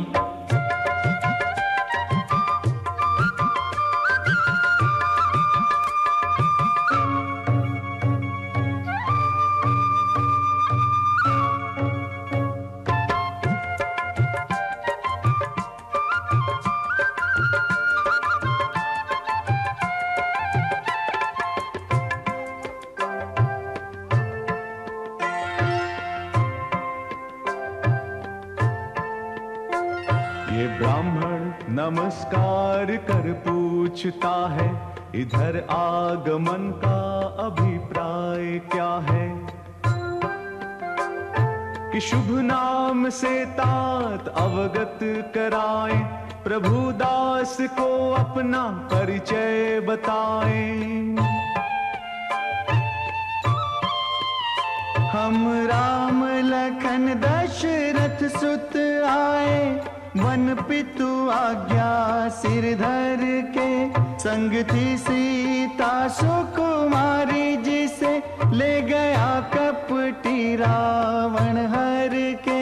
ये ब्राह्मण नमस्कार कर पूछता है, इधर आगमन का अभिप्राय क्या है। कि शुभ नाम से तात अवगत कराएं, प्रभुदास को अपना परिचय बताएं। हम राम लखन दशरथ सुत आए, वन पितु आज्ञा सिर धर के। संग थी सीता सुकुमारी, जिसे ले गया कपटी रावण हर के।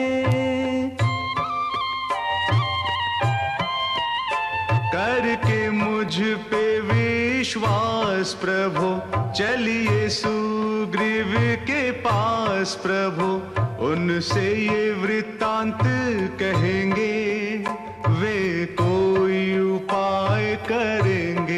करके मुझ पे विश्वास प्रभु, चलिए सुग्रीव के पास प्रभु। उनसे ये वृत्तांत कहेंगे, वे कोई उपाय करेंगे।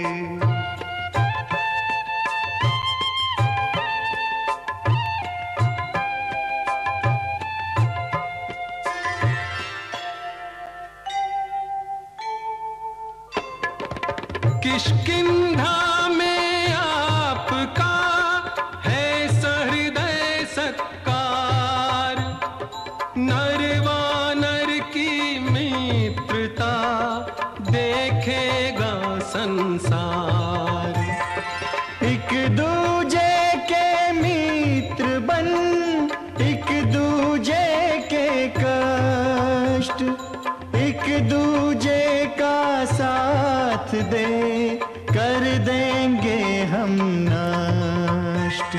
किष्किंधा में आपका है सहृदय सत्कार, नर वानर की मित्रता देखेगा संसार। एक दूजे के मित्र बन, एक दूजे के कष्ट, एक दूजे का साथ दे, कर देंगे हम नष्ट।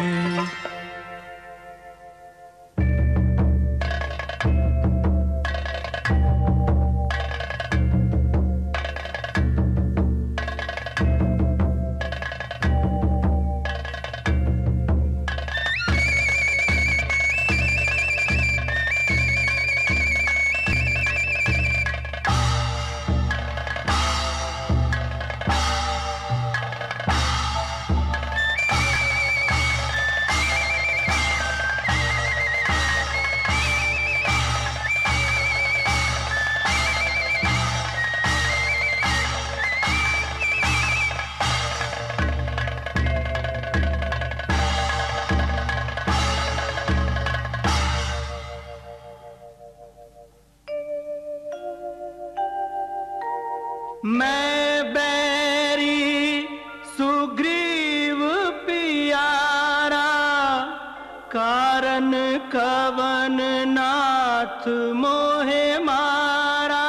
मैं बैरी सुग्रीव पियारा, कारण कवन नाथ मोहे मारा।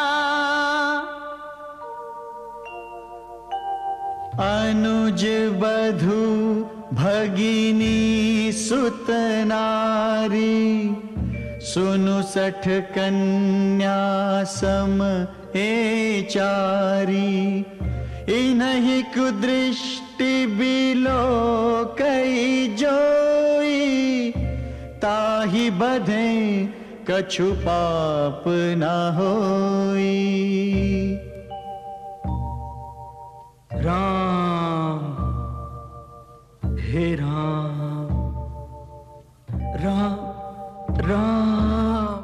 अनुज बधु भगिनी सुत नारी, सुनु सठ कन्या सम ए चारी। इन्हीं कुदृष्टि बिलो कई जोई, ताहि बधे कछु पाप न होई। राम हे राम, राम राम।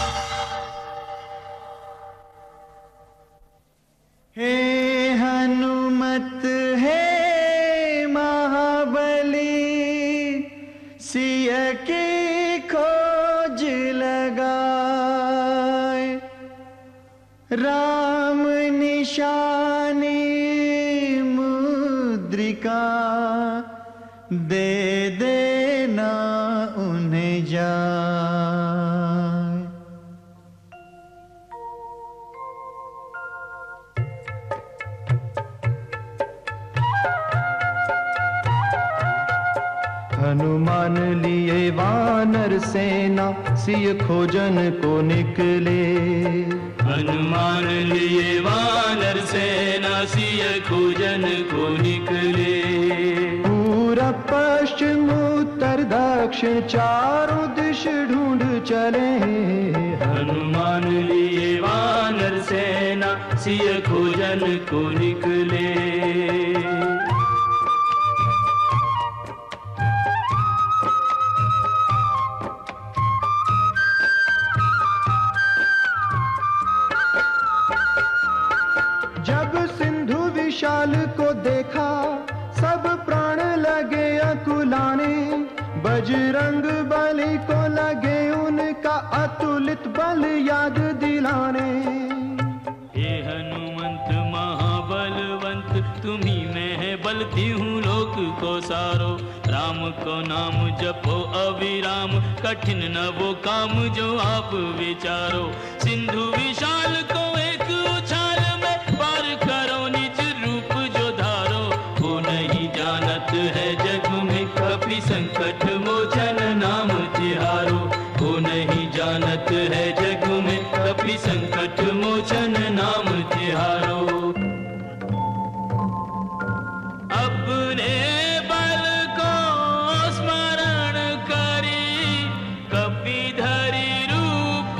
हे हनुमत हे महाबली, सिय की खोज लगाए। राम निशानी मुद्रिका, दे देना उन्हें जाए। हनुमान लिए वानर सेना, सिय खोजन को निकले। हनुमान लिए वानर सेना, सिय खोजन को निकले। पूरब पश्चिम उत्तर दक्षिण, चारों दिश ढूंढ चले। हनुमान लिए वानर सेना, सिय खोजन को निकले। जब सिंधु विशाल को देखा, सब प्राण लगे अकुलाने। बजरंग बली को लगे उनका अतुलित बल याद दिलाने। हे हनुमंत महाबलवंत, तुम्ही में है बलती हूँ लोक को सारो। राम को नाम जपो अविराम, कठिन न वो काम जो आप विचारो। सिंधु विशाल को एक उछाल में पार करो, निज रूप जो धारो। वो नहीं जानत है जग में कपि संकट मोचन नाम तिहारो। वो नहीं जानत है जग में कपि संकट मोचन नाम तिहारो। अपने बल को स्मरण करी, कपिधरि रूप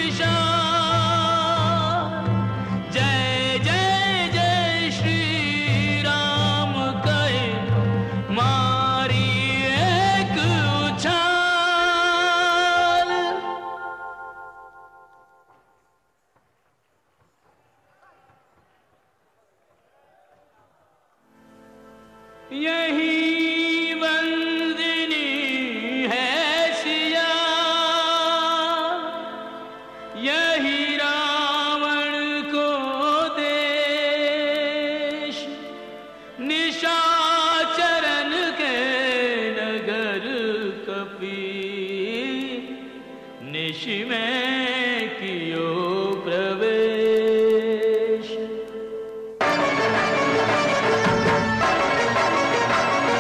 विशाल। जय जय जय श्री राम कहे, मारी एक उछाल। यही वंदिनी है सिया, यही रावण को देश। निशाचरन के नगर कपि, निश में कियो प्रवेश।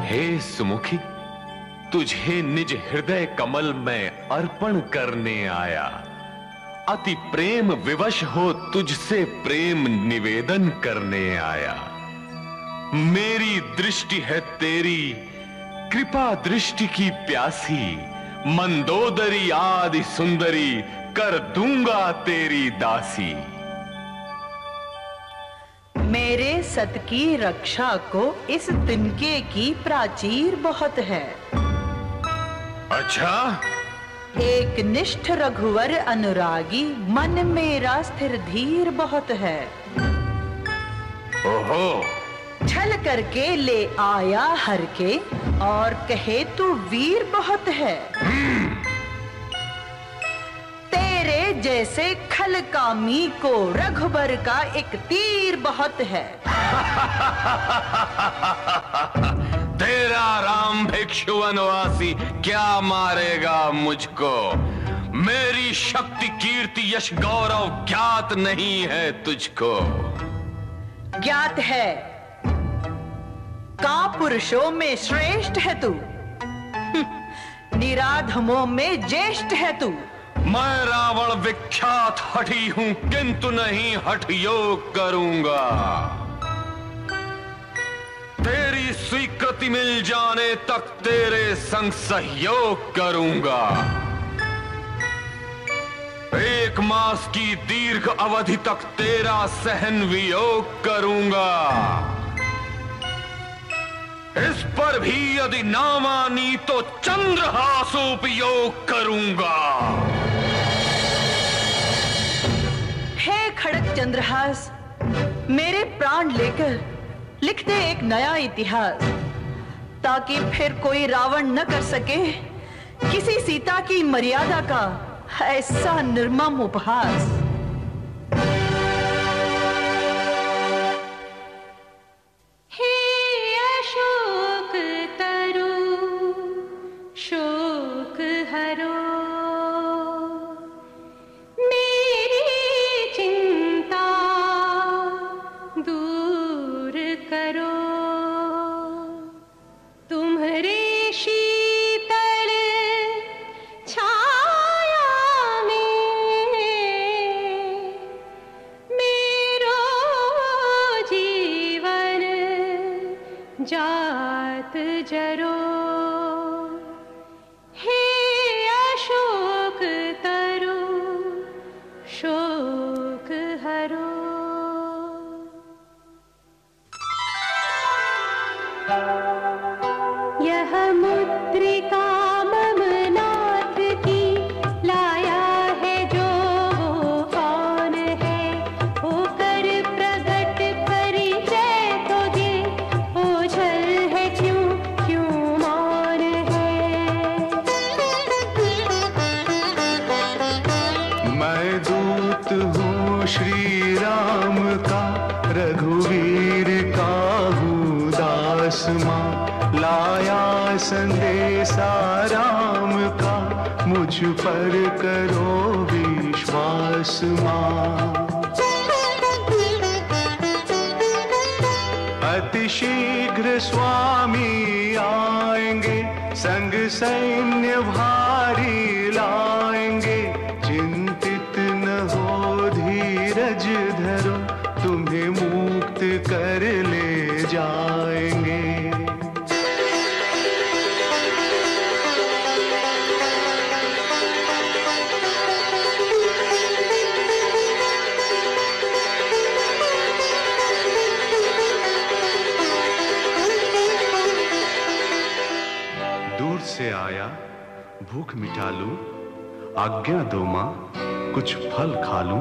हे सुमुखी, तुझे निज हृदय कमल में अर्पण करने आया। अति प्रेम विवश हो तुझसे प्रेम निवेदन करने आया। मेरी दृष्टि है तेरी कृपा दृष्टि की प्यासी, मंदोदरी आदि सुंदरी कर दूंगा तेरी दासी। मेरे सत की रक्षा को इस तिनके की प्राचीर बहुत है। अच्छा? एक निष्ठ रघुवर अनुरागी मन मेरा स्थिर धीर बहुत है। ओहो। छल करके ले आया हर के और कहे तू वीर बहुत है। तेरे जैसे खलकामी को रघुबर का एक तीर बहुत है। तेरा राम भिक्षु वनवासी क्या मारेगा मुझको? मेरी शक्ति कीर्ति यश गौरव ज्ञात नहीं है तुझको। ज्ञात है, का पुरुषों में श्रेष्ठ है तू, निराधमों में ज्येष्ठ है तू। मैं रावण विख्यात हठी हूं, किंतु नहीं हठ योग करूंगा। तेरी स्वीकृति मिल जाने तक तेरे संग सहयोग करूंगा। 1 मास की दीर्घ अवधि तक तेरा सहन वियोग करूंगा। इस पर भी यदि ना मानी तो चंद्रहास उपयोग करूंगा। हे खड़क चंद्रहास, मेरे प्राण लेकर लिख दे एक नया इतिहास, ताकि फिर कोई रावण न कर सके किसी सीता की मर्यादा का ऐसा निर्मम उपहास। हे अशोक तरु शोक हरो, मेरी चिंता दूर करो। तुम्हारे शीतल छाया में मेरो जीवन जात जरो। हे अशोक तरु शोक हरो। यह मुद्रिका ममनाथ की लाया है जो वो कौन है, होकर प्रगट परिचय तो दे, ओझल है क्यों क्यों मौन है। मैं दूत हूँ श्री राम का, रघुवीर का हूँ दास माँ। लाया संदेशा राम का, मुझ पर करो विश्वास माँ। अति शीघ्र स्वामी आएंगे, संग सैन्य भारी लाएंगे। चिंतित न हो धीरज धरो, तुम्हें मुक्त कर ले जाएंगे। दूर से आया भूख मिटा लूं, आज्ञा दो मां कुछ फल खा लूं।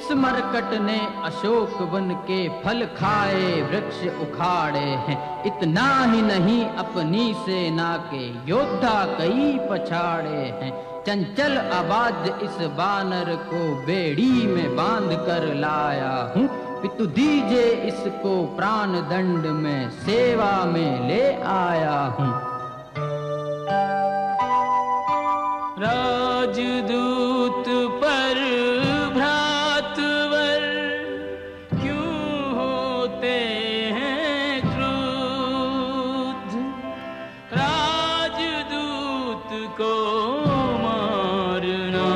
इस मरकट ने अशोक वन के फल खाए, वृक्ष उखाड़े हैं। इतना ही नहीं, अपनी सेना के योद्धा कई पछाड़े हैं। चंचल आवाज इस बानर को बेड़ी में बांध कर लाया हूँ। पितु दीजे इसको प्राण दंड में सेवा में ले आया हूँ। राजदूत पर भ्रातवर क्यों होते हैं क्रुद्ध? राजदूत को मारना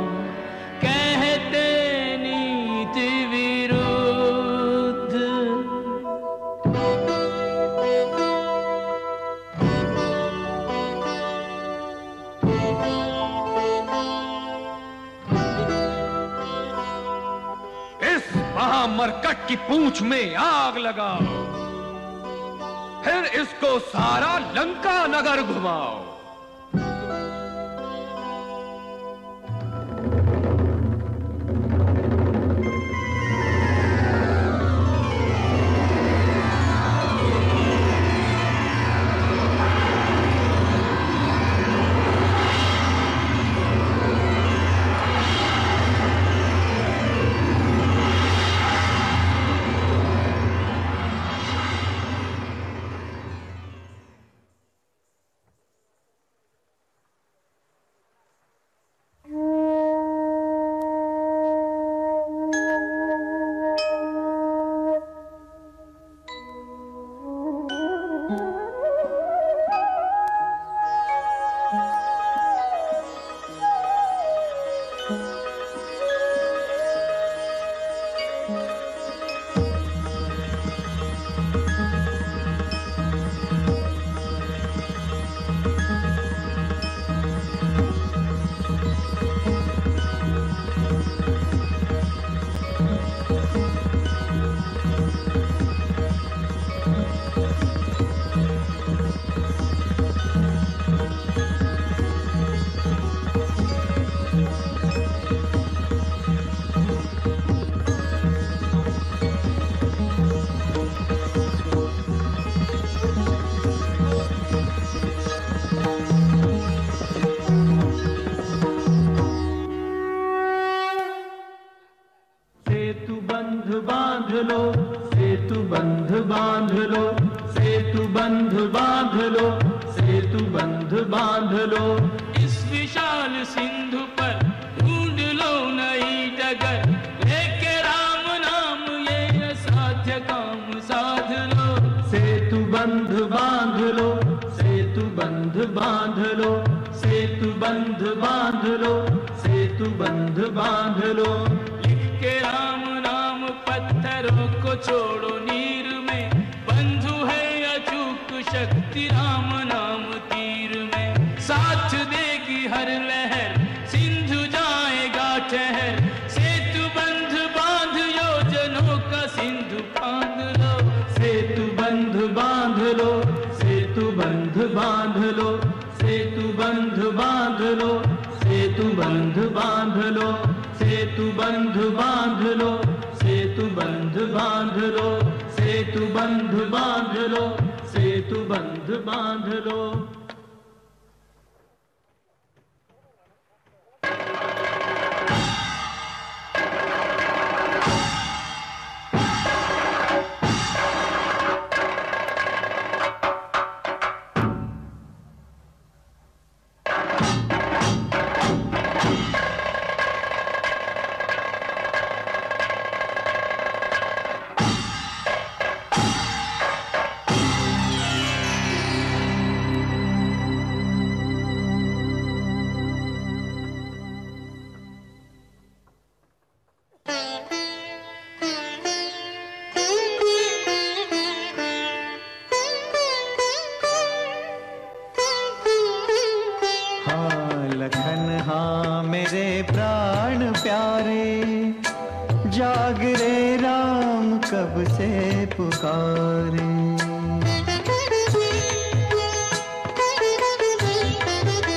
कहते नीति विरुद्ध। मरकट की पूंछ में आग लगाओ, फिर इसको सारा लंका नगर घुमाओ।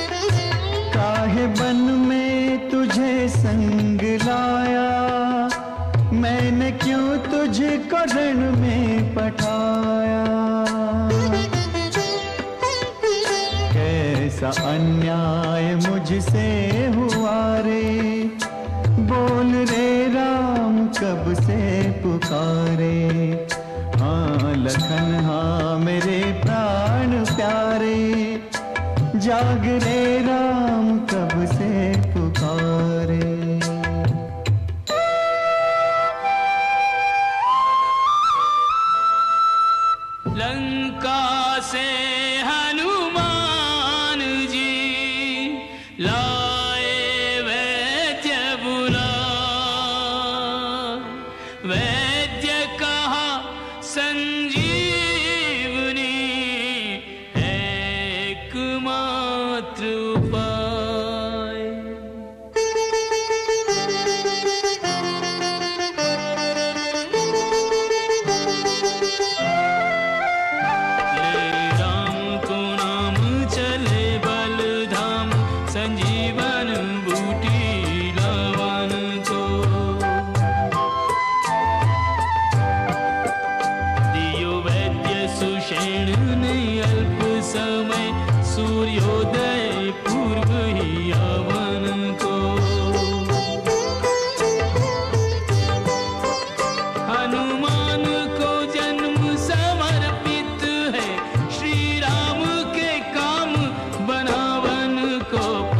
काहे बन में तुझे संग लाया, मैंने क्यों तुझको रण में पठाया, कैसा अन्याय मुझसे हुआ रे। बोल रे राम कब से पुकारे, हाँ लखन हाँ मेरे प्राण प्यारे। जाग रे राम कब से पुकारे। लंका से हनुमान जी लाए वैद्य बुला, वैद्य कहा संजीवनी है एकमात्र उपाय। संजीवन बूटी लावन को दियो वैद्य सुषेण ने अल्प समय, सूर्योदय पूर्व ही आवन को। हनुमान को जन्म समर्पित है, श्री राम के काम बनावन को।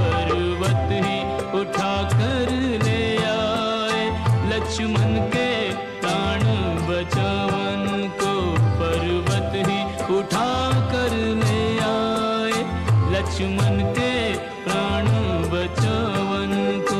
उठा कर ले आए लक्ष्मण के प्राण बचावन को। पर्वत ही उठा कर ले आए लक्ष्मण के प्राण बचावन को।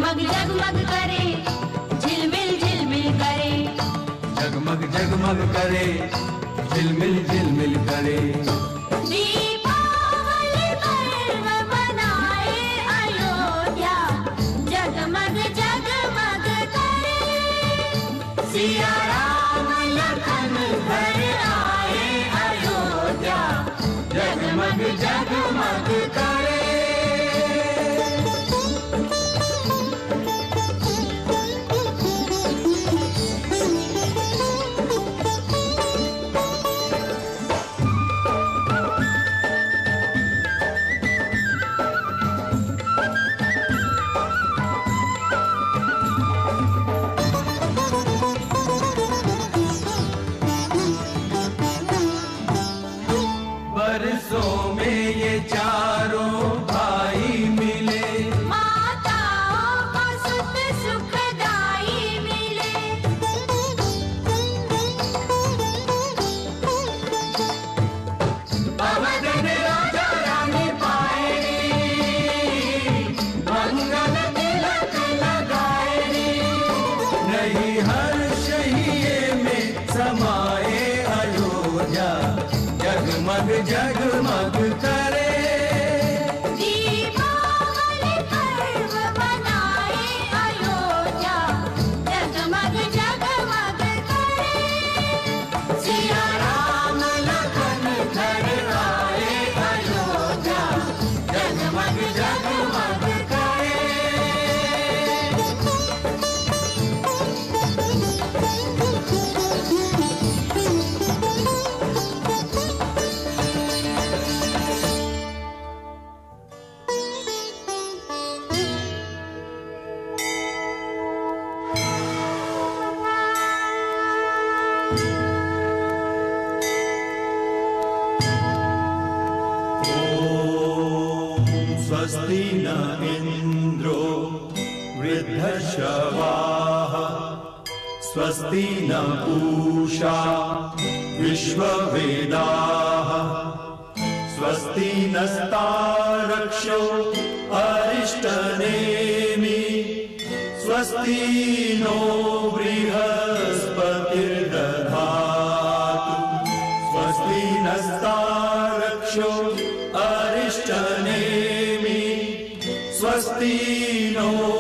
जगमग जगमग करे, झिलमिल झिलमिल करे, जगमग जगमग करे, झिलमिल झिलमिल करे। दीपावली पर्व मनाए अयोध्या, जगमग जगमग करे, सिया राम लखन घर आए अयोध्या, जगमग जगमग करे। बरसों में ये चारों भाई मिले, माताओं को सुख सुखदाई मिले, अवधन राजा रानी पाए, मंगल तिलक लगाए, नहीं हर्ष ही में समाए अयोध्या, जगमग जगमग करे। दीपावली पर्व मनाए अयोध्या, जगमग जगमग करे, सिया राम लखन घर आए अयोध्या, जगमग जगमग करे। स्वस्ति न इन्द्रो वृद्धश्रवाः, स्वस्ति न पूषा विश्ववेदाः, स्वस्ति नस्तारक्षो अरिष्टनेमि, स्वस्ति नो बृहस्पतिर्दधातु, स्वस्ति नस्तारक्षो अरिष्टनेमि, स्वस्ति नो